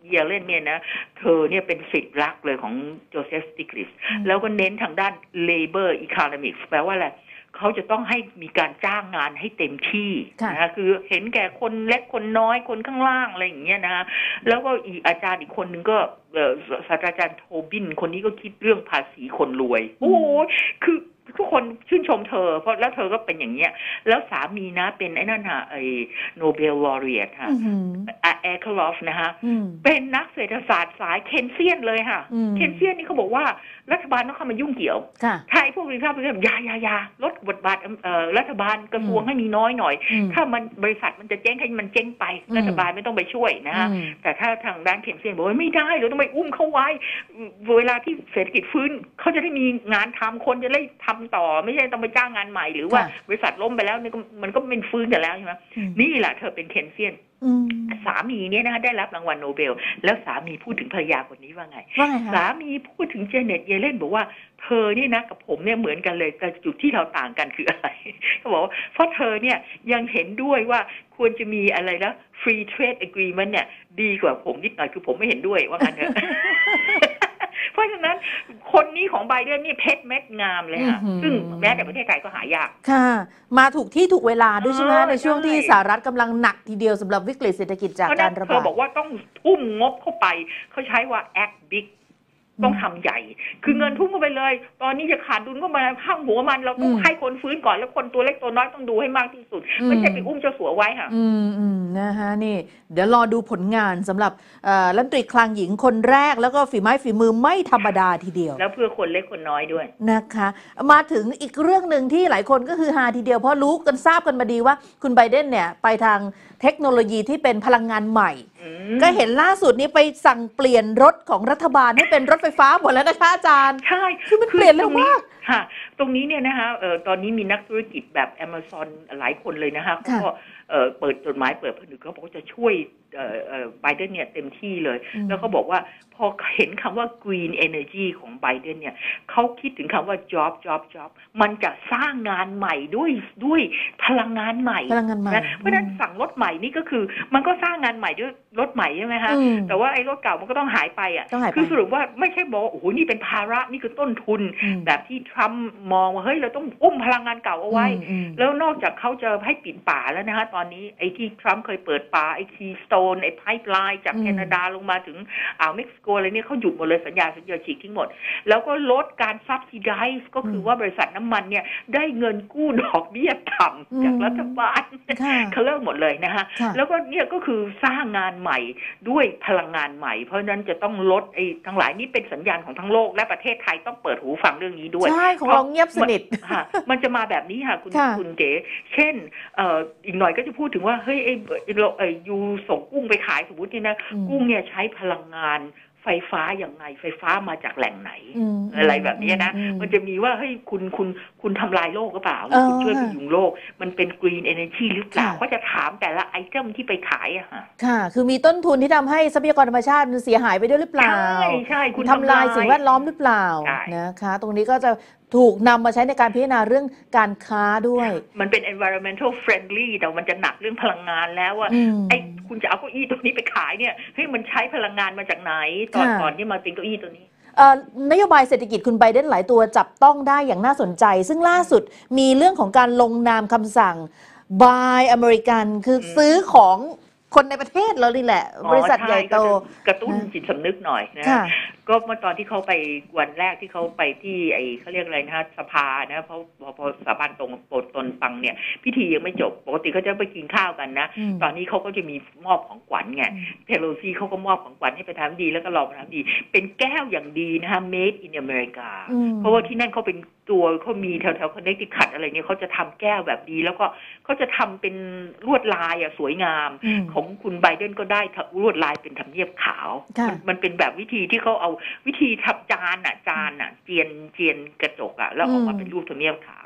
เยเลนเนี่ยนะเธอเนี่ยเป็นศิษย์รักเลยของโจเซฟ สติกลิสแล้วก็เน้นทางด้าน labor economics แปลว่าอะไรเขาจะต้องให้มีการจ้างงานให้เต็มที่นะคือเห็นแก่คนเล็กคนน้อยคนข้างล่างอะไรอย่างเงี้ยนะแล้วก็อีกอาจารย์อีกคนนึงก็ศาสตราจารย์โทบินคนนี้ก็คิดเรื่องภาษีคนรวยโอ้คือทุกคนชื่นชมเธอเพราะแล้วเธอก็เป็นอย่างเงี้ยแล้วสามีนะเป็นไอ้นั่นฮะไอ้โนเบลลอเรียตฮะแอร์คลอฟนะฮะเป็นนักเศรษฐศาสตร์สายเคนเซียนเลยค่ะเคนเซียนนี่เขาบอกว่ารัฐบาลต้องเข้ามายุ่งเกี่ยวถ้าไอ้พวกรีพับลิกันยาลดบทบาทรัฐบาลกระทรวงให้มีน้อยหน่อยถ้ามันบริษัทมันจะเจ๊งให้มันเจ๊งไปรัฐบาลไม่ต้องไปช่วยนะฮะแต่ถ้าทางด้านเคนเซียนบอกว่าไม่ได้เราต้องไปอุ้มเขาไว้เวลาที่เศรษฐกิจฟื้นเขาจะได้มีงานทำคนจะได้ทำต่อไม่ใช่ต้องไปจ้างงานใหม่หรือว่าบริษัทล้มไปแล้วมันก็เป็นฟื้นกันแล้วใช่ไหมนี่แหละเธอเป็นเคนเซียนสามีเนี่ยนะได้รับรางวัลโนเบลแล้วสามีพูดถึงภรรยาคนนี้ว่าไงสามีพูดถึงเจเน็ตเยเลนบอกว่าเธอเนี่ยนะกับผมเนี่ยเหมือนกันเลยแต่จุดที่เราต่างกันคืออะไรเขาบอกว่าเพราะเธอเนี่ยยังเห็นด้วยว่าควรจะมีอะไรนะ free trade agreement เนี่ยดีกว่าผมนิดหน่อยคือผมไม่เห็นด้วยว่างั้นเถอะ เพราะฉะนั้นคนนี้ของไบเดนนี่เพชรเม็ดงามเลยค่ะซึ่งแม้แต่ประเทศไทยก็หายากค่ะมาถูกที่ถูกเวลาด้วยใช่ไหมในช่วงที่สหรัฐกำลังหนักทีเดียวสำหรับวิกฤตเศรษฐกิจจากการระบาดเธอบอกว่าต้องทุ่มงบเข้าไปเขาใช้ว่า act big ต้องทำใหญ่คือเงินทุ่มเข้าไปเลยตอนนี้จะขาดดุลก็มาข้างหัวมันเราต้องให้คนฟื้นก่อนแล้วคนตัวเล็กตัวน้อยต้องดูให้มากที่สุดไม่ใช่ไปอุ้มเจ้าสัวไว้ค่ะนะคะนี่เดี๋ยวรอดูผลงานสำหรับรัฐมนตรีคลังหญิงคนแรกแล้วก็ฝีไม้ฝีมือไม่ธรรมดาทีเดียวแล้วเพื่อคนเล็กคนน้อยด้วยนะคะมาถึงอีกเรื่องหนึ่งที่หลายคนก็คือฮาทีเดียวเพราะรู้กันทราบกันมาดีว่าคุณไบเดนเนี่ยไปทางเทคโนโลยีที่เป็นพลังงานใหม่ก็เห็นล่าสุดนี้ไปสั่งเปลี่ยนรถของรัฐบาลให้เป็นรถไฟฟ้าหมดแล้วนะคะอาจารย์ใช่คือมันเปลี่ยนเร็วมากค่ะตรงนี้เนี่ยนะคะตอนนี้มีนักธุรกิจแบบ Amazon หลายคนเลยนะคะเขาก็เปิดจดหมายเปิดผนึกเขาบอกว่าจะช่วยไบเดนเนี่ยเต็มที่เลยแล้วเขาบอกว่าพอเห็นคำว่า green energy ของไบเดนเนี่ยเขาคิดถึงคำว่า job มันจะสร้างงานใหม่ด้วยพลังงานใหม่นะเพราะฉะนั้นสั่งรถใหม่นี่ก็คือมันก็สร้างงานใหม่ด้วยรถใหม่ใช่ไหมคะแต่ว่าไอ้รถเก่ามันก็ต้องหายไปอ่ะคือสรุปว่าไม่ใช่บอกโอ้โหนี่เป็นภาระนี่คือต้นทุนแบบที่ทรัมป์มองว่าเฮ้ยเราต้องอุ้มพลังงานเก่าเอาไว้แล้วนอกจากเขาจะให้ปิดป่าแล้วนะคะตอนนี้ไอ้ที่ทรัมป์เคยเปิดป่าไอ้คีสโตนไอ้ไพป์ไลน์จากแคนาดาลงมาถึงอ่าวเม็กซิโกอะไรเนี่ยเขาหยุดหมดเลยสัญญาฉีกทิ้งหมดแล้วก็ลดการซับซิไดซ์ก็คือว่าบริษัทน้ำมันเนี่ยได้เงินกู้ดอกเบี้ยต่ำจากรัฐบาลเขาเลิกหมดเลยนะคะแล้วก็เนี่ยก็คือสร้างงานใหม่ด้วยพลังงานใหม่เพราะฉะนั้นจะต้องลดไอ้ทั้งหลายนี่เป็นสัญญาณของทั้งโลกและประเทศไทยต้องเปิดหูฟังเรื่องนี้ด้วยใช่ของเราเงียบสนิทมันจะมาแบบนี้ค่ะคุณเก๋เช่นอีกหน่อยก็จะพูดถึงว่าเฮ้ยยูส่งกุ้งไปขายสมมตินี่นะกุ้งเนี่ยใช้พลังงานไฟฟ้าอย่างไงไฟฟ้ามาจากแหล่งไหนอะไรแบบนี้นะมันจะมีว่าเฮ้ยคุณทำลายโลกหรือเปล่าคุณช่วยพยุงโลกมันเป็น green energy หรือเปล่าเขาจะถามแต่ละไอเทมที่ไปขายอะค่ะคือมีต้นทุนที่ทำให้ทรัพยากรธรรมชาติเสียหายไปด้วยหรือเปล่าใช่คุณทำลายสิ่งแวดล้อมหรือเปล่านะคะตรงนี้ก็จะถูกนำมาใช้ในการพิจารณาเรื่องการค้าด้วยมันเป็น environmental friendly แต่มันจะหนักเรื่องพลังงานแล้วว่าไอ้คุณจะเอาเก้าอี้ตัวนี้ไปขายเนี่ยเฮ้ยมันใช้พลังงานมาจากไหนก่อนที่มาเป็นเก้าอี้ตัวนี้นโยบายเศรษฐกิจคุณไบเดนหลายตัวจับต้องได้อย่างน่าสนใจซึ่งล่าสุดมีเรื่องของการลงนามคำสั่ง Buy American คือซื้อของคนในประเทศเรานี่แหละบริษัทใหญ่โตกระตุ้นจิตสำนึกหน่อยนะก็เมื่อตอนที่เขาไปวันแรกที่เขาไปที่ไอ้เขาเรียกอะไรนะสภานะเพราะพอสถาบันตนฟังเนี่ยพิธียังไม่จบปกติเขาจะไปกินข้าวกันนะตอนนี้เขาก็จะมีมอบของขวัญไงเพโลซีเขาก็มอบของขวัญให้ประธานาธิบดีแล้วก็รองประธานาธิบดีเป็นแก้วอย่างดีนะคะ made in America เพราะว่าที่นั่นเขาเป็นตัวเขามีแถวคอนเนคติคัตอะไรเนี่ยเขาจะทำแก้วแบบดีแล้วก็เขาจะทำเป็นลวดลายสวยงามของคุณไบเดนก็ได้ลวดลายเป็นทำเนียบขาวมันเป็นแบบวิธีที่เขาเอาวิธีทำจานเจียนกระจกแล้วออกมาเป็นรูปทำเนียบขาว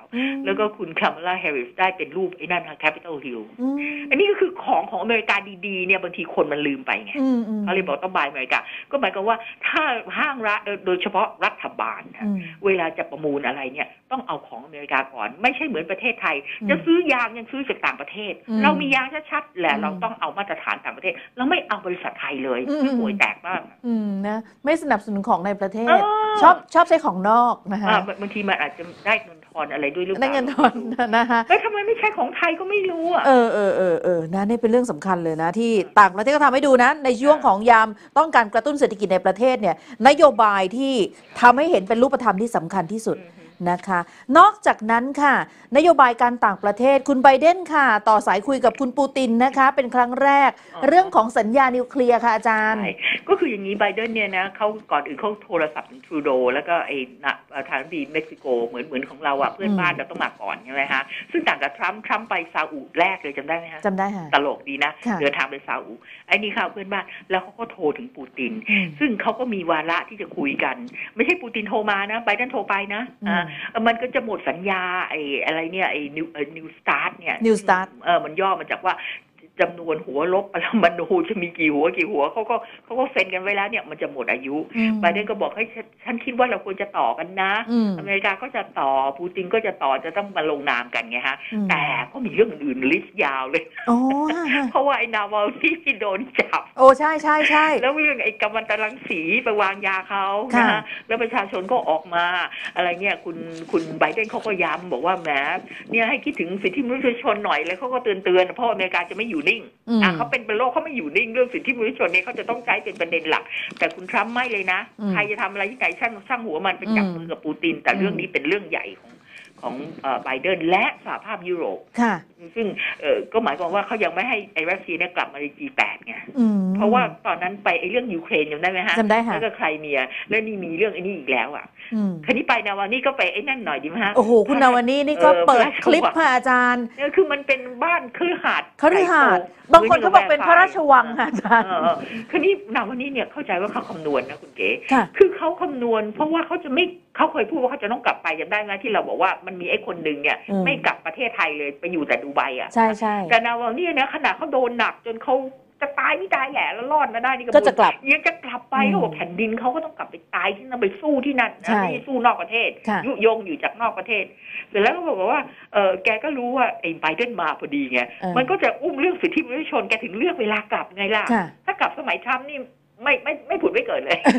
แล้วก็คุณคามาลาแฮร์ริสได้เป็นรูปไอ้นั่นค่ะแคปิตอลฮิลอันนี้ก็คือของอเมริกาดีๆเนี่ยบางทีคนมันลืมไปไงเขาเลยบอกต้องบายอเมริกาก็หมายความว่าถ้าห้างรัฐโดยเฉพาะรัฐบาลเวลาจะประมูลอะไรเนี่ยต้องเอาของอเมริกาก่อนไม่ใช่เหมือนประเทศไทยจะซื้อยางยังซื้อจากต่างประเทศเรามียางชัดๆแหละเราต้องเอามาตรฐานต่างประเทศเราไม่เอาบริษัทไทยเลยป่วยแตกมากนะไม่สนับสนุนของในประเทศชอบใช้ของนอกนะคะบางทีมันอาจจะได้เงินทอนอะไรด้วยหรือเปล่าได้เงินทอนนะคะแล้วทำไมไม่ใช่ของไทยก็ไม่รู้อ่ะนะนี่เป็นเรื่องสำคัญเลยนะที่ต่างประเทศก็ทำให้ดูนะในช่วงของยามต้องการกระตุ้นเศรษฐกิจในประเทศเนี่ยนโยบายที่ทำให้เห็นเป็นรูปธรรมที่สำคัญที่สุดนะคะนอกจากนั้นค่ะนโยบายการต่างประเทศคุณไบเดนค่ะต่อสายคุยกับคุณปูตินนะคะเป็นครั้งแรกเรื่องของสัญญานิวเคลียร์ค่ะอาจารย์ก็คืออย่างนี้ไบเดนเนี่ยนะเขาก่อนอื่นเขาโทรศัพท์ถึงทรูโดแล้วก็ไอ้ทางดีเม็กซิโกเหมือนของเราอ่ะเพื่อนบ้านเราต้องมาก่อนใช่ไหมคะซึ่งต่างกับทรัมป์ไปซาอุแรกเลยจำได้ไหมคะจำได้ค่ะตลกดีนะเดินทางไปซาอุไอ้นี่ค่ะเพื่อนบ้านแล้วเขาก็โทรถึงปูตินซึ่งเขาก็มีวาระที่จะคุยกันไม่ใช่ปูตินโทรมานะไบเดนโทรไปนะมันก็จะหมดสัญญาไอ้อะไรเนี่ยไอ้นิวสตาร์ทเนี่ยนิวสตาร์ทมันย่อมาจากว่าจำนวนหัวลบปรมาณูจะมีกี่หัวเขาก็เซ็นกันไว้แล้วเนี่ยมันจะหมดอายุไบเดนก็บอกให้ฉันคิดว่าเราควรจะต่อกันนะอเมริกาก็จะต่อปูตินก็จะต่อจะต้องมาลงนามกันไงฮะแต่ก็มีเรื่องอื่นลิสต์ยาวเลยเพราะว่าไอ้นาวาที่โดนจับโอ้ใช่ใช่ใช่แล้วเรื่องไอ้กัมมันตรังสีไปวางยาเขานะแล้วประชาชนก็ออกมาอะไรเนี่ยคุณไบเดนเขาก็ย้ำบอกว่าแหมเนี่ยให้คิดถึงสิทธิมนุษยชนหน่อยเลยเขาก็เตือนเพราะอเมริกาจะไม่อยู่นิ่งเขาเป็นโรคเขาไม่อยู่นิ่งเรื่องสิทธิมนุษยชนเนี่ยเขาจะต้องใช้เป็นประเด็นหลักแต่คุณทรัมป์ไม่เลยนะใครจะทำอะไรที่ไหนช่างหัวมันเป็นจับมือกับปูตินแต่เรื่องนี้เป็นเรื่องใหญ่ของไบเดนและสหภาพยุโรปซึ่งก็หมายความว่าเขายังไม่ให้ไอ้รัสเซียเนี่ยกลับมาใน G8 ไงเพราะว่าตอนนั้นไปไอ้เรื่องยูเครนจำได้ไหมฮะจำได้ค่ะแล้วก็ไครเมียแล้วนี่มีเรื่องไอ้นี่อีกแล้วอ่ะคราวนี้ไปนาวานี่ก็ไปไอ้นั่นหน่อยดีไหมฮะโอ้โหคุณนาวานี่นี่ก็เปิดคลิปค่ะอาจารย์คือมันเป็นบ้านคฤหาสน์บางคนเขาบอกเป็นพระราชวังค่ะอาจารย์คราวนี้นาวานี่เนี่ยเข้าใจว่าเขาคำนวณนะคุณเก๋คือเขาคำนวณเพราะว่าเขาจะไม่เขาเคยพูดว่าเขาจะต้องกลับไปจำได้ไหมที่เราบอกว่ามันมีไอ้คนหนึ่งเนี่ยไม่กลับประเทศไทยเลยไปอยู่แต่ดูไบอ่ะใช่ใช่แต่นาวานี่เนี่ยขนาดเขาโดนหนักจนเขาจะตายไม่ตายแหละแล้วรอดมาได้นี่ก็จะกลับยังจะกลับไปเขาบอกแผ่นดินเขาก็ต้องกลับไปตายที่นั่นไปสู้ที่นั่นนะไม่สู้นอกประเทศยุยงอยู่จากนอกประเทศเสร็จแล้วก็บอกว่าแกก็รู้ว่าไอ้ไบเดนมาพอดีไงมันก็จะอุ้มเรื่องสิทธิมนุษยชนแกถึงเลือกเวลากลับไงล่ะถ้ากลับสมัยทรัมป์นี่ไม่ผุดไม่เกิดเลย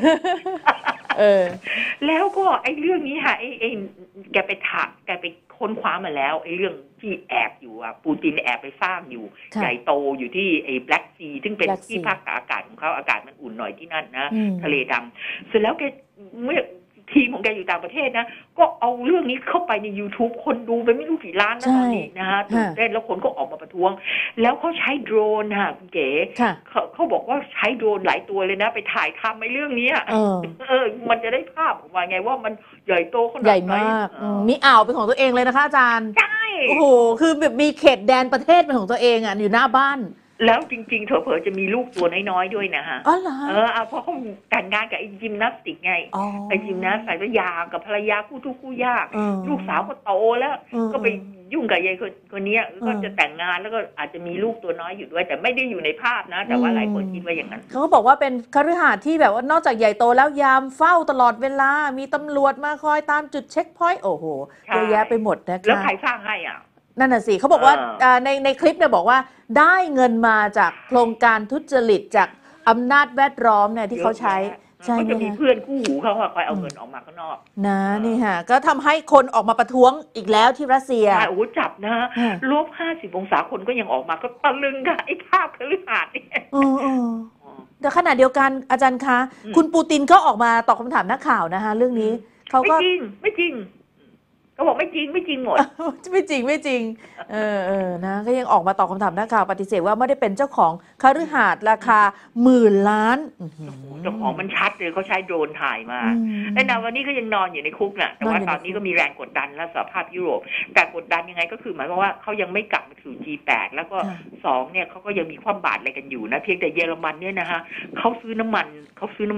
แล้วก็ไอ้เรื่องนี้ค่ะไอ้แกไปค้นคว้ามาแล้วไอ้เรื่องที่แอบอยู่อ่ะปูตินแอบไปสร้างอยู่ใหญ่โตอยู่ที่ไอ้แบล็กซีซึ่งเป็นที่ภาคอากาศของเขาอากาศมันอุ่นหน่อยที่นั่นนะทะเลดำเสร็จแล้วแกเมื่อทีมของแกอยู่ต่างประเทศนะก็เอาเรื่องนี้เข้าไปใน YouTube คนดูไปไม่รู้กี่ล้านนะตอนนี้นะฮะตื่นเต้นแล้วคนก็ออกมาประท้วงแล้วเขาใช้โดรนค่ะคุณเก๋เขาบอกว่าใช้โดรนหลายตัวเลยนะไปถ่ายทำในเรื่องนี้มันจะได้ภาพออกมาไงว่ามันใหญ่โตขนาดไหนใหญ่มากมีอ่าวเป็นของตัวเองเลยนะคะอาจารย์ใช่โอ้โหคือแบบมีเขตแดนประเทศเป็นของตัวเองอ่ะอยู่หน้าบ้านแล้วจริงๆเผลอๆจะมีลูกตัวน้อยๆด้วยนะฮะอ๋อเหรอเพราะเขาแต่งงานกับไอ้ยิมนาสติกไงไอ้ยิมนาสใส่ก็ยากับภรรยาคู่ทุกคู่ยากลูกสาวก็โตแล้วก็ไปยุ่งกับยายคนนี้ก็จะแต่งงานแล้วก็อาจจะมีลูกตัวน้อยอยู่ด้วยแต่ไม่ได้อยู่ในภาพนะแต่ว่าหลายคนคิดว่าอย่างนั้นเขาก็บอกว่าเป็นคฤหาสน์ที่แบบว่านอกจากใหญ่โตแล้วยามเฝ้าตลอดเวลามีตำรวจมาคอยตามจุดเช็คพอยต์โอ้โหเยอะแยะไปหมดนะคะแล้วใครสร้างให้อ่ะนั่นน่ะสิเขาบอกว่าในคลิปเนี่ยบอกว่าได้เงินมาจากโครงการทุจริตจากอำนาจแวดล้อมเนี่ยที่เขาใช้ใช่ไหมจะมีเพื่อนคู่หูเขาคอยเอาเงินออกมาข้างนอกนะนี่ค่ะก็ทำให้คนออกมาประท้วงอีกแล้วที่รัสเซียใช่โอ้จับนะลบ50 องศาคนก็ยังออกมาก็ตะลึงค่ะไอ้ภาพคฤหาสน์เนี่ยแต่ขณะเดียวกันอาจารย์คะคุณปูตินก็ออกมาตอบคำถามนักข่าวนะคะเรื่องนี้เขาก็ไม่จริงเขาบอกไม่จริงหมดไม่จริงนะก็ยังออกมาตอบคำถามนักข่าวปฏิเสธว่าไม่ได้เป็นเจ้าของคฤหาสน์ราคา10,000 ล้านเจ้าของมันชัดเลยเขาใช้โดรนถ่ายมาไอ้นาวานี่ก็ยังนอนอยู่ในคุกน่ะแต่ว่าตอนนี้ก็มีแรงกดดันและสหภาพยุโรปแต่กดดันยังไงก็คือหมายความว่าเขายังไม่กลับมาสู่ G8 แล้วก็2เนี่ยเขาก็ยังมีความบาดอะไรกันอยู่นะเพียงแต่เยอรมันเนี่ยนะฮะเขาซื้อน้ำมันจาก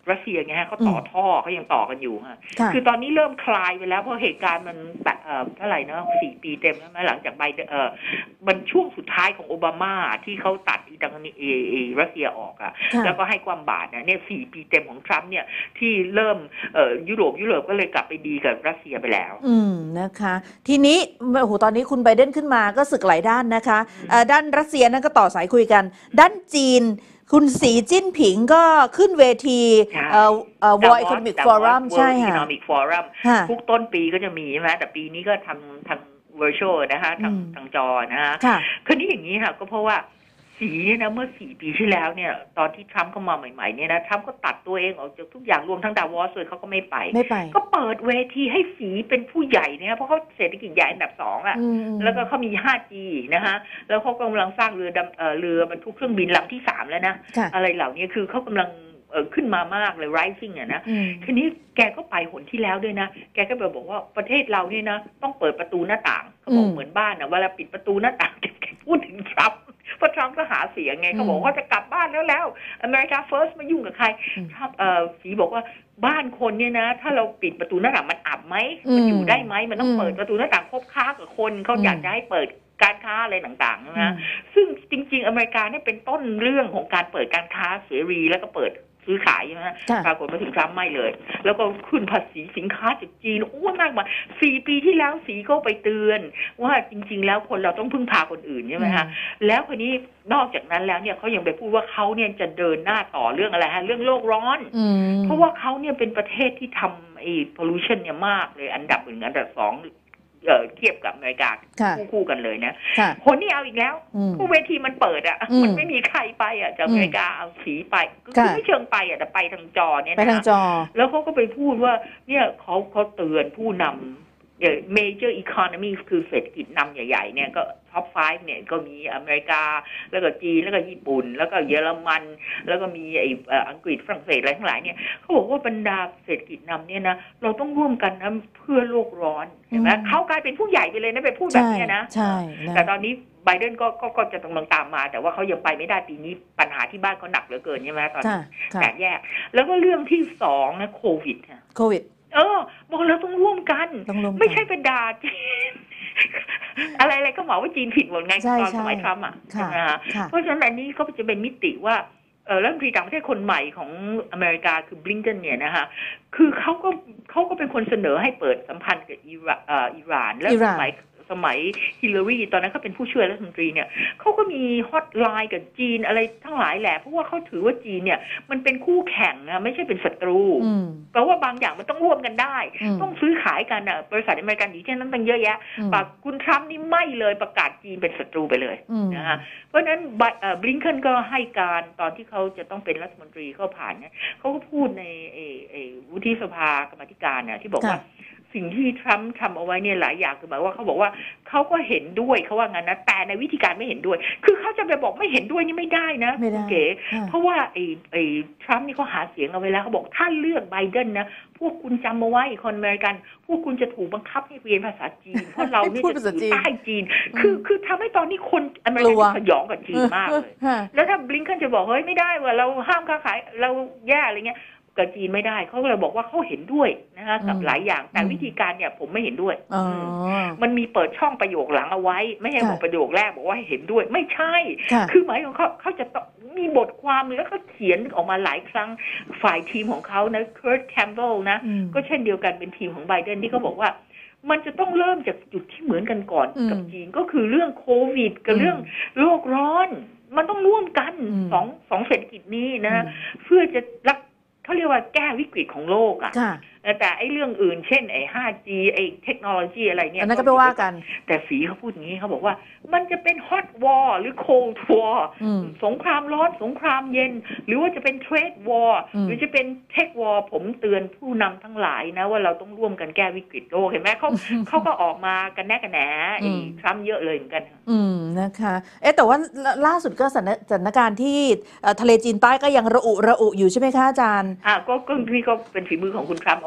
รัสเซียไงฮะเขาต่อท่อเขายังต่อกันอยู่ฮะคือตอนนี้เริ่มคลายไปแล้วเพราะเหตุการณ์มันเท่าไหร่นะ4 ปีเต็มแล้วหลังจากไบเดนมันช่วงสุดท้ายของโอบามาที่เขาตัดรัสเซียออกอะแล้วก็ให้ความบาตรเนี่ย4 ปีเต็มของทรัมป์เนี่ยที่เริ่มยุโรปก็เลยกลับไปดีกับรัสเซียไปแล้วนะคะทีนี้โอ้โหตอนนี้คุณไบเดนขึ้นมาก็สึกหลายด้านนะคะด้านรัสเซียนั่นก็ต่อสายคุยกันด้านจีนคุณสีจิ้นผิงก็ขึ้นเวทีWorld Economic Forum ใช่ค่ะ Economic Forum ทุกต้นปีก็จะมีใช่ไหมแต่ปีนี้ก็ทำ virtual นะคะทางจอนะคะคือนี้อย่างนี้ค่ะก็เพราะว่าสีเนี่ยนะเมื่อ4 ปีที่แล้วเนี่ยตอนที่ทรัมป์เข้ามาใหม่ๆเนี่ยนะทรัมป์ก็ตัดตัวเองออกจากทุกอย่างรวมทั้งดาวอสเลยเขาก็ไม่ไปก็เปิดเวทีให้สีเป็นผู้ใหญ่เนี่ยเพราะเขาเศรษฐกิจใหญ่อันดับ2อ่ะแล้วก็เขามี 5G นะคะแล้วเขากำลังสร้างเรือบรรทุกเครื่องบินลำที่3แล้วนะอะไรเหล่านี้คือเขากำลังขึ้นมามากเลย rising อ่ะนะทีนี้แกก็ไปหนที่แล้วด้วยนะแกก็บอกว่าประเทศเราเนี่ยนะต้องเปิดประตูหน้าต่างเขาบอกเหมือนบ้านนะเวลาปิดประตูหน้าต่างแกพูดถึงทรัมป์เพราะทรัมป์ก็หาเสียงไงเขาบอกว่าจะกลับบ้านแล้วอเมริกาเฟิร์สมายุ่งกับใครสีบอกว่าบ้านคนเนี่ยนะถ้าเราปิดประตูหน้าต่างมันอับไหมมันอยู่ได้ไหมมันต้องเปิดประตูหน้าต่างคบค้ากับคนเขาอยากจะให้เปิดการค้าอะไรต่างๆนะซึ่งจริงๆอเมริกาเนี่ยเป็นต้นเรื่องของการเปิดการค้าเสรีแล้วก็เปิดซื้อขายใช่ไหมปรากฏมาถึงทรัมป์ไม่เลยแล้วก็ขึ้นภาษีสินค้าจากจีนโอ้มากมาย4 ปีที่แล้วสีก็ไปเตือนว่าจริงๆแล้วคนเราต้องพึ่งพาคนอื่นใช่ไหมคะแล้วคนนี้นอกจากนั้นแล้วเนี่ยเขายังไปพูดว่าเขาเนี่ยจะเดินหน้าต่อเรื่องอะไรฮะเรื่องโลกร้อนเพราะว่าเขาเนี่ยเป็นประเทศที่ทำpollution เนี่ยมากเลยอันดับ 1อันดับ 2เทียบกับอเมริกาคู่กันเลยนะคนนี้เอาอีกแล้วผู้เวทีมันเปิดอ่ะมันไม่มีใครไปอ่ะจากอเมริกาเอาสีไปคือไม่เชิงไปอ่ะแต่ไปทางจอเนี่ยนะแล้วเขาก็ไปพูดว่าเนี่ยเขาเตือนผู้นำmajor economy คือเศรษฐกิจนำใหญ่ๆเนี่ยก็ท็อป 5เนี่ยก็มีอเมริกาแล้วก็จีนแล้วก็ญี่ปุ่นแล้วก็เยอรมันแล้วก็มีอังกฤษฝรั่งเศสอะไรทั้งหลายเนี่ยเขาบอกว่าบรรดาเศรษฐกิจนำเนี่ยนะเราต้องร่วมกันนะเพื่อโลกร้อนเห็นไหมเขากลายเป็นผู้ใหญ่ไปเลยนะไปพูดแบบนี้นะแต่ตอนนี้ไบเดนก็จะต้องตามมาแต่ว่าเขายังไปไม่ได้ปีนี้ปัญหาที่บ้านเขาหนักเหลือเกินใช่ไหมตอนนี้แตกแยกแล้วก็เรื่องที่2นะโควิดบอกเราต้องร่วมกันไม่ใช่เป็นด่าจีนอะไรก็หมายว่าจีนผิดหมดไงตอนสมัยทรัมป์อ่ะเพราะฉะนั้นอันนี้ก็จะเป็นมิติว่ารัฐมนตรีต่างประเทศคนใหม่ของอเมริกาคือบลิงเกนเนี่ยนะคะคือเขาก็เป็นคนเสนอให้เปิดสัมพันธ์กับอิหร่านและสมัยฮิลลารีตอนนั้นเขาเป็นผู้ช่วยรัฐมนตรีเนี่ยเขาก็มีฮอตไลน์กับจีนอะไรทั้งหลายแหละเพราะว่าเขาถือว่าจีนเนี่ยมันเป็นคู่แข่งนะไม่ใช่เป็นศัตรูแปลว่าบางอย่างมันต้องร่วมกันได้ต้องซื้อขายกันอ่ะบริษัทอเมริกันอยู่ที่นั้นตั้งเยอะแยะปากคุณทรัมป์นี่ไม่เลยประกาศจีนเป็นศัตรูไปเลยนะคะเพราะฉะนั้นบลิงเคนก็ให้การตอนที่เขาจะต้องเป็นรัฐมนตรีเขาผ่านเนี่ยเขาก็พูดในวุฒิสภากรรมาธิการเนี่ยที่บอกว่าสิ่งที่ทรัมป์ทำเอาไว้เนี่ยหลายอย่างคือหมายว่าเขาบอกว่าเขาก็เห็นด้วยเขาว่างั้นนะแต่ในวิธีการไม่เห็นด้วยคือเขาจะไปบอกไม่เห็นด้วยนี่ไม่ได้นะเก๋เพราะว่าทรัมป์นี่เขาหาเสียงเอาไว้แล้วเขาบอกถ้าเลือกไบเดนนะพวกคุณจำมาไว้คนอเมริกันพวกคุณจะถูกบังคับให้เรียนภาษาจีนเพราะเราเนี่ยจะอยู่ใต้จีนคือทำให้ตอนนี้คนอเมริกันสยองกับจีนมากเลยแล้วถ้าบลิงเคนจะบอกเฮ้ยไม่ได้ว่าเราห้ามค้าขายเราแย่อะไรเงี้ยกับจีนไม่ได้เขาก็เลยบอกว่าเขาเห็นด้วยนะคะกับหลายอย่างแต่วิธีการเนี่ยผมไม่เห็นด้วยมันมีเปิดช่องประโยคหลังเอาไว้ไม่ใช่บอกประโยคแรกบอกว่าเห็นด้วยไม่ใช่คือหมายของเขาจะต้องมีบทความแล้วก็เขียนออกมาหลายครั้งฝ่ายทีมของเขานะเคิร์ตแคมเบลนะก็เช่นเดียวกันเป็นทีมของไบเดนที่เขาบอกว่ามันจะต้องเริ่มจากจุดที่เหมือนกันก่อนกับจีนก็คือเรื่องโควิดกับเรื่องโลกร้อนมันต้องร่วมกันสองเศรษฐกิจนี้นะเพื่อจะเขาเรียกว่าแก้วิกฤตของโลกอ่ะแต่ไอ้เรื่องอื่นเช่นไอ้ 5G ไอ้เทคโนโลยีอะไรเนี่ยนั่นก็ไปว่ากันแต่สีเขาพูดงี้เขาบอกว่ามันจะเป็น hot war หรือ cold war สงครามร้อนสงครามเย็นหรือว่าจะเป็น trade war หรือจะเป็น tech war ผมเตือนผู้นำทั้งหลายนะว่าเราต้องร่วมกันแก้วิกฤตโลกเห็นไหมเขาก็ออกมากันแน่กันแหนทรัมป์เยอะเลยเหมือนกันนะคะแต่ว่าล่าสุดก็สถานการณ์ที่ทะเลจีนใต้ก็ยังระอุอยู่ใช่ไหมคะอาจารย์ก็นี่ก็เป็นฝีมือของคุณทรัมป์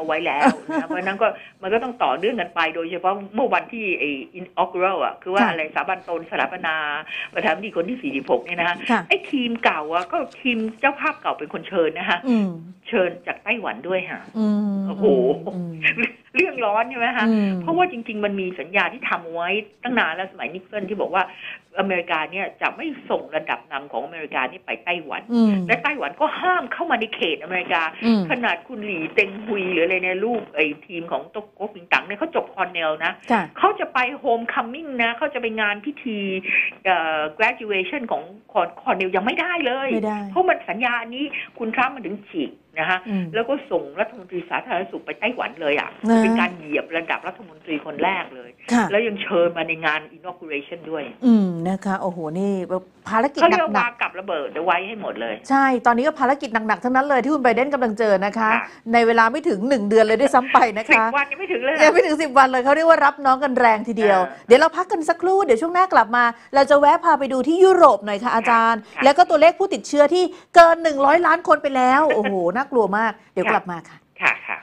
เอาไว้แล้วนะเพราะนั้นก็มันก็ต้องต่อเนื่องกันไปโดยเฉพาะเมื่อวันที่ไอ้ inaugural อ่ะคือว่าอะไรสถาบันตนสถาปนาประธานาธิบดีคนที่46เนี่ยนะฮะไอ้ทีมเก่าอ่ะก็ทีมเจ้าภาพเก่าเป็นคนเชิญนะคะเชิญจากไต้หวันด้วยค่ะโอ้โหเรื่องร้อนใช่ไหมคะเพราะว่าจริงๆมันมีสัญญาที่ทำไว้ตั้งนานแล้วสมัยนิกสันที่บอกว่าอเมริกาเนี่ยจะไม่ส่งระดับนำของอเมริกานี่ไปไต้หวันและไต้หวันก็ห้ามเข้ามาในเขตอเมริกาขนาดคุณหลี่เต็งฮุยหรืออะไรเนี่ยลูกไอ้ทีมของโต๊กก๊กมิงตั๋งเนี่ยเขาจบคอนเนลนะเขาจะไปโฮมคัมมิ่งนะเขาจะไปงานพิธีgraduation ของคอนเนลยังไม่ได้เลยเพราะมันสัญญานี้คุณทรัมป์มันถึงฉีกนะคะแล้วก็ส่งรัฐมนตรีสาธารณสุขไปไต้หวันเลยอ่ะเป็นการเหยียบระดับรัฐมนตรีคนแรกเลยแล้วยังเชิญมาในงาน inauguration ด้วยนะคะโอ้โหนี่ภารกิจหนักๆเขาเรียกว่ากับระเบิดไว้ให้หมดเลยใช่ตอนนี้ก็ภารกิจหนักๆทั้งนั้นเลยที่คุณไบเดนกำลังเจอนะคะในเวลาไม่ถึง1 เดือนเลยด้วยซ้ำไปนะคะ 10 วันยังไม่ถึงเลยยังไม่ถึง10 วันเลยเขาเรียกว่ารับน้องกันแรงทีเดียวเดี๋ยวเราพักกันสักครู่เดี๋ยวช่วงหน้ากลับมาเราจะแวะพาไปดูที่ยุโรปหน่อยค่ะอาจารย์แล้วก็ตัวเลขผู้ติดเชื้อที่เกิน100 ล้านคนไปแล้วโอ้โหน่ากลัวมากเดี๋ยวกลับมาค่ะค่ะ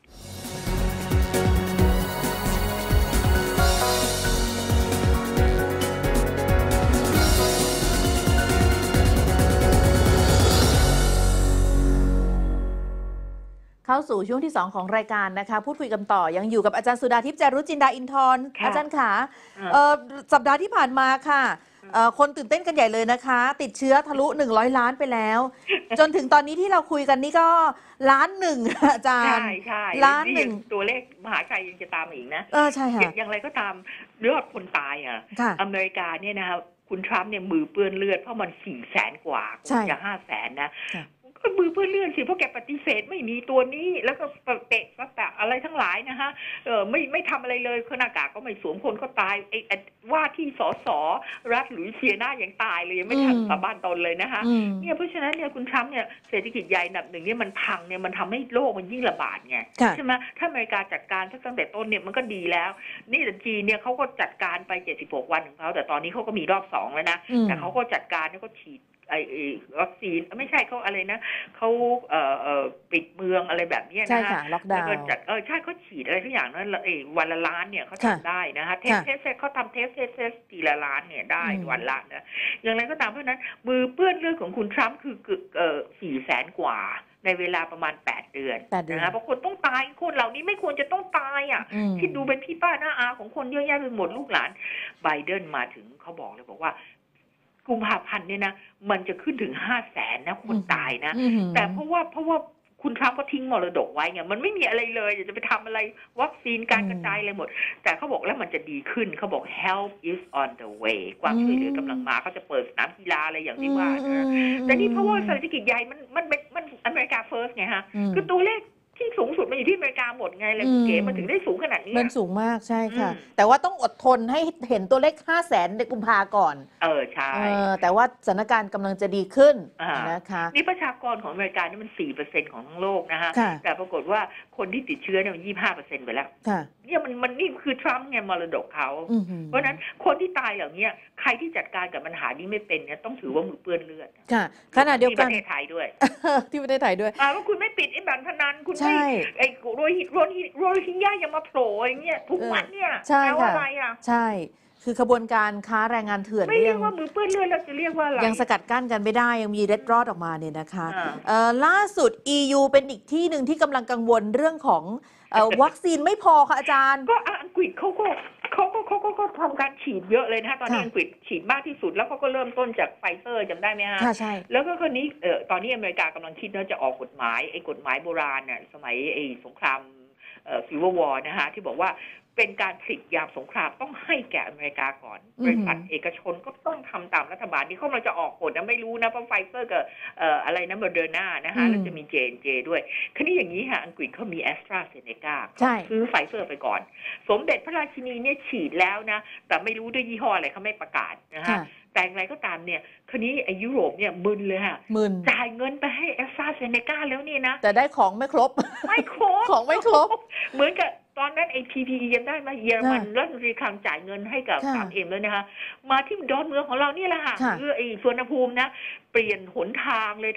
เข้าสู่ช่วงที่2ของรายการนะคะพูดคุยกันต่อยังอยู่กับอาจารย์สุดาทิพย์ จารุจินดาอินทร์อาจารย์ขาสัปดาห์ที่ผ่านมาค่ะคนตื่นเต้นกันใหญ่เลยนะคะติดเชื้อทะลุ100 ล้านไปแล้วจนถึงตอนนี้ที่เราคุยกันนี่ก็1 ล้านอาจารย์ใช่ 1 ล้านตัวเลขมหาชัยยังจะตามอีกนะใช่ค่ะอย่างไรก็ตามยอดคนตายอเมริกาเนี่ยนะคะคุณทรัมป์เนี่ยมือเปื้อนเลือดเพราะมัน400,000 กว่าจะ500,000นะก็มือเพื่อนเลื่อนสิเพราะแกปฏิเสธไม่มีตัวนี้แล้วก็เตะอะไรทั้งหลายนะฮะไม่ทำอะไรเลยหน้ากากก็ไม่สวมคนก็ตายไอ้ว่าที่สสรัฐหลุยเซียนายังตายเลยยังไม่ทันสาบานตนเลยนะคะเนี่ยเพราะฉะนั้นเนี่ยคุณทรัมป์เนี่ยเศรษฐกิจใหญ่อันดับ 1เนี่ยมันพังเนี่ยมันทำให้โลกมันยิ่งระบาดไงใช่ไหมถ้าอเมริกาจัดการตั้งแต่ต้นเนี่ยมันก็ดีแล้วนี่แต่จีนเนี่ยเขาก็จัดการไป76 วันของเขาแต่ตอนนี้เขาก็มีรอบ2แล้วนะแต่เขาก็จัดการเนี่ยก็ฉีดไอ้วัคซีนไม่ใช่เขาอะไรนะเขาปิดเมืองอะไรแบบนี้นะฮะล็อกดาวน์แล้วก็จัดใช่เขาฉีดอะไรทุกอย่างนั้นวันละล้านเนี่ยเขาทำได้นะฮะเทสเขาทำเทสทีละล้านเนี่ยได้วันละนะอย่างไรก็ตามเพราะนั้นมือเปื้อนเรื่องของคุณทรัมป์คือ400,000 กว่าในเวลาประมาณ8 เดือนนะเพราะคนต้องตายคนเหล่านี้ไม่ควรจะต้องตายอ่ะคิดดูเป็นพี่ป้าน้าอาของคนเยอะแยะไปหมดลูกหลานไบเดนมาถึงเขาบอกเลยบอกว่ากุมภาพันธ์เนี่ยนะมันจะขึ้นถึง500,000นะคนตายนะแต่เพราะว่าคุณทรัมป์ก็ทิ้งมรดกไว้ไงมันไม่มีอะไรเลยจะไปทำอะไรวัคซีนการกระจายอะไรหมดแต่เขาบอกแล้วมันจะดีขึ้นเขาบอก help is on the way ความช่วยเหลือกำลังมาเขาจะเปิดสนามกีฬาอะไรอย่างที่ว่านะแต่นี่เพราะว่าเศรษฐกิจใหญ่มันอเมริกา first ไงฮะคือตัวเลขที่สูงสุดมันอยู่ที่อเมริกาหมดไงเลยเก๋มันถึงได้สูงขนาดนี้มันสูงมากใช่ค่ะแต่ว่าต้องอดทนให้เห็นตัวเลข500,000ในกุมภาก่อนใช่แต่ว่าสถานการณ์กำลังจะดีขึ้นนะคะนี่ประชากรของอเมริกานี่มัน 4% ของทั้งโลกนะฮะแต่ปรากฏว่าคนที่ติดเชื้อเนี่ยมัน 25% ไปแล้วเนี่ยมันนี่คือทรัมป์ไงมรดกเขาเพราะนั้นคนที่ตายเหล่านี้ใครที่จัดการกับปัญหานี้ไม่เป็นเนี่ยต้องถือว่ามือเปื้อนเลือดค่ะขณะเดียวกันที่ประเทศไทยด้วยที่ประเทศไทยด้วยว่าคุณไม่ปิดไอ้บัตรพนันคุณไม่ไอ้โรฮิงญายังมาโผล่อย่างเงี้ยทุกวันเนี่ยแปลว่าอะไรอ่ะใช่คือขบวนการค้าแรงงานเถื่อนไม่เรียกว่ามือเปื้อนเลือดเราจะเรียกว่าอะไรยังสกัดกั้นกันไม่ได้ยังมีเล็ดรอดออกมาเนี่ยนะคะล่าสุด EU เป็นอีกที่หนึ่งที่กำลังกังวลเรื่องของวัคซีนไม่พอค่ะอาจารย์ก็อังกฤษเขาก็ทำการฉีดเยอะเลยนะคะตอนนี้อังกฤษฉีดมากที่สุดแล้วเขาก็เริ่มต้นจากไฟเซอร์จำได้ไหมฮะใช่แล้วก็คนนี้ตอนนี้อเมริกากำลังคิดว่าจะออกกฎหมายไอ้กฎหมายโบราณเนี่ยสมัยไอ้สงครามซิลเวอร์วอร์นะฮะที่บอกว่าเป็นการผลิตยามสงครามต้องให้แก่อเมริกาก่อนบริษัทเอกชนก็ต้องทำตามรัฐบาลที่เขาจะออกกฎนะไม่รู้นะเพราะไฟเซอร์กับอะไรนะโมเดอร์นานะฮะแล้วจะมี J&J ด้วยคือนี่อย่างนี้ค่ะอังกฤษเขามีแอสตราเซเนกาซื้อไฟเซอร์ไปก่อนสมเด็จพระราชินีเนี่ยฉีดแล้วนะแต่ไม่รู้ด้วยยี่ห้ออะไรเขาไม่ประกาศนะฮะแต่อย่างไรก็ตามเนี่ยคราวนี้ไอ้ยุโรปเนี่ยมึนเลยค่ะจ่ายเงินไปให้แอสตราเซเนกาแล้วนี่นะแต่ได้ของไม่ครบของไม่ครบเหมือนกับตอนนั้นไอ้ PPE ยังได้มาเยอรมันรัฐมนตรีคลังจ่ายเงินให้กับ3Mแล้วนะคะมาที่ดอนเมืองของเราเนี่ยแหละค่ะคือไอ้สวนภูมินะเปลี่ยนหนทางเลยแทน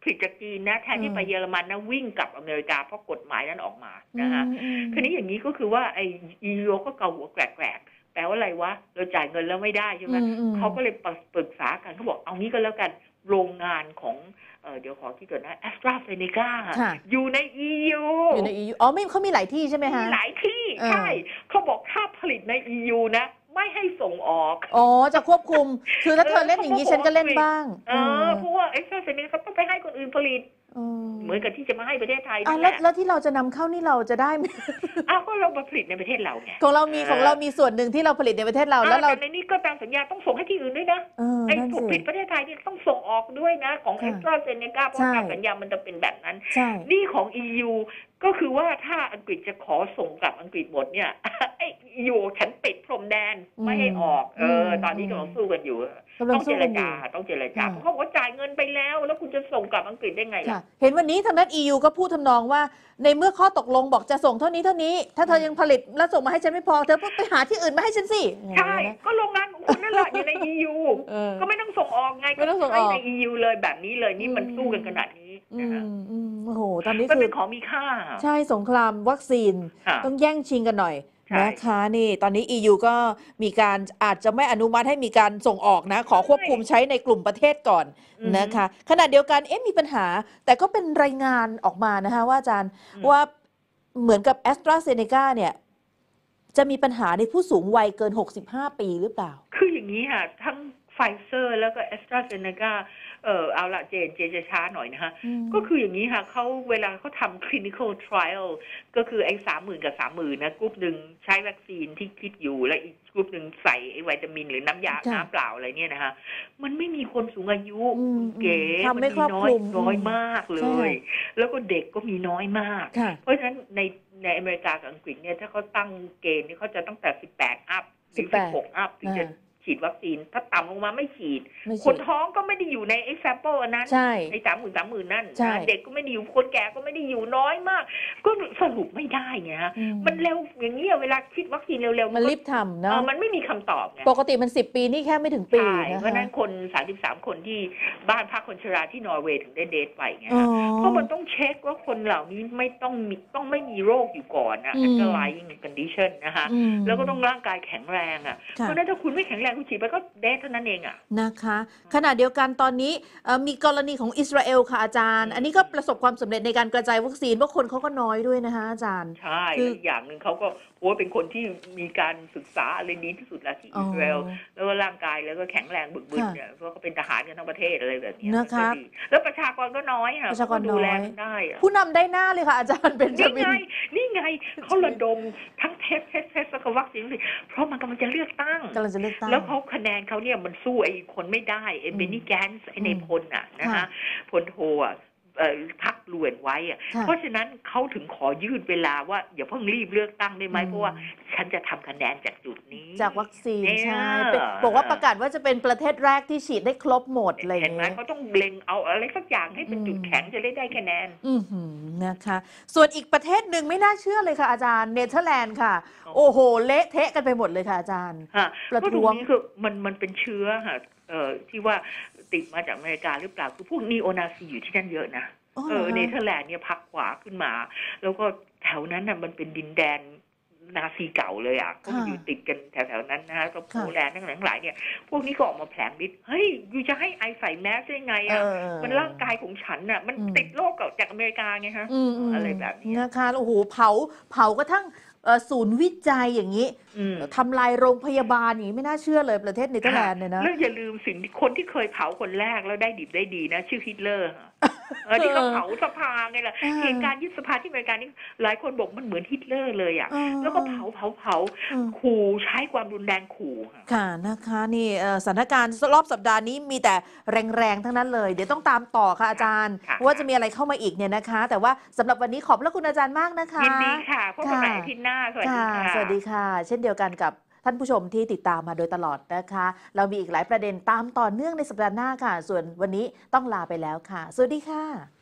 ผลิตจากจีนนะแทนที่ไปเยอรมันนะวิ่งกลับอเมริกาเพราะกฎหมายนั้นออกมานะคะคราวนี้อย่างนี้ก็คือว่าไอ้ EU ก็เกาหัวแกรกๆแปลว่าอะไรวะเราจ่ายเงินแล้วไม่ได้ใช่ไหมเขาก็เลยปรึกษากันเขาบอกเอางี้ก็แล้วกันโรงงานของเดี๋ยวขอที่ก่อนนะแอสตราเซเนกาอยู่ใน EU อยู่ใน EU อ๋อไม่เขามีหลายที่ใช่ไหมคะมีหลายที่ใช่เขาบอกถ้าผลิตใน EU นะไม่ให้ส่งออกอ๋อจะควบคุมคือถ้าเธอเล่นอย่างนี้ฉันก็เล่นบ้างเพราะว่าแอสตราเซเนกาเขาต้องไปให้คนอื่นผลิตเหมือนกับที่จะมาให้ประเทศไทยนี่แหละแล้วที่เราจะนำเข้านี่เราจะได้ไหมก็เราผลิตในประเทศเราไงของเรามีส่วนหนึ่งที่เราผลิตในประเทศเราแล้วเราแต่ในนี้ก็ตามสัญญาต้องส่งให้ที่อื่นด้วยนะไอ้ผลิตประเทศไทยนี่ต้องส่งออกด้วยนะของแอสตราเซเนกาเพราะตามสัญญามันจะเป็นแบบนั้นนี่ของ EU ก็คือว่าถ้าอังกฤษจะขอส่งกลับอังกฤษหมดเนี่ยไอ้อยู่ฉันปิดพรมแดนไม่ให้ออกตอนนี้กำลังสู้กันอยู่ต้องเจรจาเพราะเขาบอกว่าจ่ายเงินไปแล้วคุณจะส่งกลับอังกฤษได้ไงล่ะเห็นวันนี้ทางด้าน EU ก็พูดทำนองว่าในเมื่อข้อตกลงบอกจะส่งเท่านี้ถ้าเธอยังผลิตแล้วส่งมาให้ฉันไม่พอเธอไปหาที่อื่นมาให้ฉันสิใช่ก็โรงงานของคุณนั่นแหละอยู่ใน EU ก็ไม่ต้องส่งออกไงก็ให้ใน EU เลยแบบนี้เลยนี่มันสู้กันขนาดนี้นะคะโอ้โหตอนนี้คือเป็นของมีค่าใช่สงครามวัคซีนต้องแย่งชิงกันหน่อยนะคะนี่ตอนนี้ EU ก็มีการอาจจะไม่อนุมัติให้มีการส่งออกนะขอควบคุมใช้ในกลุ่มประเทศก่อนนะคะขณะเดียวกันมีปัญหาแต่ก็เป็นรายงานออกมานะคะว่าอาจารย์ว่าเหมือนกับ AstraZeneca เนี่ยจะมีปัญหาในผู้สูงวัยเกิน65ปีหรือเปล่าคืออย่างนี้ค่ะทั้งไฟเซอร์แล้วก็ AstraZenecaเอาละเจจะช้าหน่อยนะคะก็คืออย่างนี้ค่ะเขาเวลาเขาทำ clinical trial ก็คือไอ้30,000 กับ 30,000นะกลุ่มหนึ่งใช้วัคซีนที่คิดอยู่และอีกกลุ่มหนึ่งใส่ไอ้วิตามินหรือน้ำยาน้ำเปล่าอะไรเนี่ยนะคะมันไม่มีคนสูงอายุเก๋มันมีน้อยมากเลยแล้วก็เด็กก็มีน้อยมากเพราะฉะนั้นในอเมริกากับอังกฤษเนี่ยถ้าเขาตั้งเกณฑ์นี่เขาจะตั้งแต่18อัพหรือ16อัพถึงจะฉีดวัคซีนถ้าต่ำลงมาไม่ฉีดคนท้องก็ไม่ได้อยู่ในไอ้แซมเปิลนั้นไอ้30,000นั่นเด็กก็ไม่ได้อยู่คนแก่ก็ไม่ได้อยู่น้อยมากก็สรุปไม่ได้ไงฮะมันเร็วอย่างนี้เวลาคิดวัคซีนเร็วๆมันรีบทำเนาะมันไม่มีคำตอบไงปกติมัน10 ปีนี่แค่ไม่ถึงปีนะคะเพราะนั้นคน33คนที่บ้านพักคนชราที่นอร์เวย์ถึงได้เดทไปไงเพราะมันต้องเช็คว่าคนเหล่านี้ต้องไม่มีโรคอยู่ก่อนนะ underlying condition นะคะแล้วก็ต้องร่างกายแข็งแรงอ่ะเพราะนั้นถ้าคุณไม่แข็งแรงคุณฉีดไปก็เดทเท่านั้นเองอ่ะนะคะขณะเดียวกันตอนนี้มีกรณีของอิสราเอลค่ะอาจารย์อันนี้ก็ประสบความสำเร็จในการกระจายวัคซีนเพราะคนเขาก็น้อยด้วยนะคะอาจารย์ใช่คืออย่างหนึ่งเขาก็ว่าเป็นคนที่มีการศึกษาอะไรดีที่สุดแล้วที่อิสราเอลแล้วก็ร่างกายแล้วก็แข็งแรงบึกบึนเนี่ยเพราะเขาเป็นทหารกันทั้งประเทศอะไรแบบนี้นะคะแล้วประชากรก็น้อยค่ะประชากรดูแลได้ผู้นำได้หน้าเลยค่ะอาจารย์เป็นนี่ไงเขาระดมทั้งเทสแล้วก็วัคซีนเพราะมันกำลังจะเลือกตั้งแล้วเขาคะแนนเขาเนี่ยมันสู้ไอ้คนไม่ได้ไอ้เบนนี่แกนส์ไอ้ในพลน่ะนะคะพลโทพักรวนไว้อะเพราะฉะนั้นเขาถึงขอยืดเวลาว่าอย่าเพิ่งรีบเลือกตั้งได้ไหมเพราะว่าฉันจะทำคะแนนจากจุดนี้จากวัคซีนใช่บอกว่าประกาศว่าจะเป็นประเทศแรกที่ฉีดได้ครบหมดอะไรอย่างเงี้ยเขาต้องเล็งเอาอะไรสักอย่างให้เป็นจุดแข็งจะได้คะแนนนะคะส่วนอีกประเทศหนึ่งไม่น่าเชื่อเลยค่ะอาจารย์เนเธอร์แลนด์ค่ะโอ้โหเละเทะกันไปหมดเลยค่ะอาจารย์ประท้วงนี้คือมันเป็นเชื้อค่ะที่ว่าติดมาจากอเมริกาหรือเปล่าคือพวกนีโอนาซีอยู่ที่นั่นเยอะนะเนเธอร์แลนด์เนี่ยพักขวาขึ้นมาแล้วก็แถวนั้นน่ะมันเป็นดินแดนนาซีเก่าเลยอ่ะก็อยู่ติดกันแถวๆนั้นนะฮะก็โปแลนด์ทั้งหลายเนี่ยพวกนี้ก็ออกมาแผลงฤทธิ์เฮ้ยอยู่จะให้ไอใส่แมสได้ไงอ่ะมันร่างกายของฉันน่ะมันติดโรคจากอเมริกาไงฮะอะไรแบบนี้นะคะโอ้โหเผากระทั่งศูนย์วิจัยอย่างนี้ทำลายโรงพยาบาลอย่างนี้ไม่น่าเชื่อเลยประเทศเนเธอร์แลนด์เนี่ยนะแล้วอย่าลืมสิ่งที่คนที่เคยเผาคนแรกแล้วได้ดิบได้ดีนะชื่อฮิตเลอร์ที่เขาเผาสภาไงล่ะเหตุการณ์ยึดสภาที่อเมริกานี่หลายคนบอกมันเหมือนฮิตเลอร์เลยอ่ะแล้วก็เผาขู่ใช้ความรุนแรงขู่ค่ะนะคะนี่สถานการณ์รอบสัปดาห์นี้มีแต่แรงๆทั้งนั้นเลยเดี๋ยวต้องตามต่อค่ะอาจารย์ว่าจะมีอะไรเข้ามาอีกเนี่ยนะคะแต่ว่าสำหรับวันนี้ขอบพระคุณอาจารย์มากนะคะยินดีค่ะพบกันใหม่อาทิตย์หน้าสวัสดีค่ะสวัสดีค่ะเช่นเดียวกันกับท่านผู้ชมที่ติดตามมาโดยตลอดนะคะเรามีอีกหลายประเด็นตามต่อเนื่องในสัปดาห์หน้าค่ะส่วนวันนี้ต้องลาไปแล้วค่ะสวัสดีค่ะ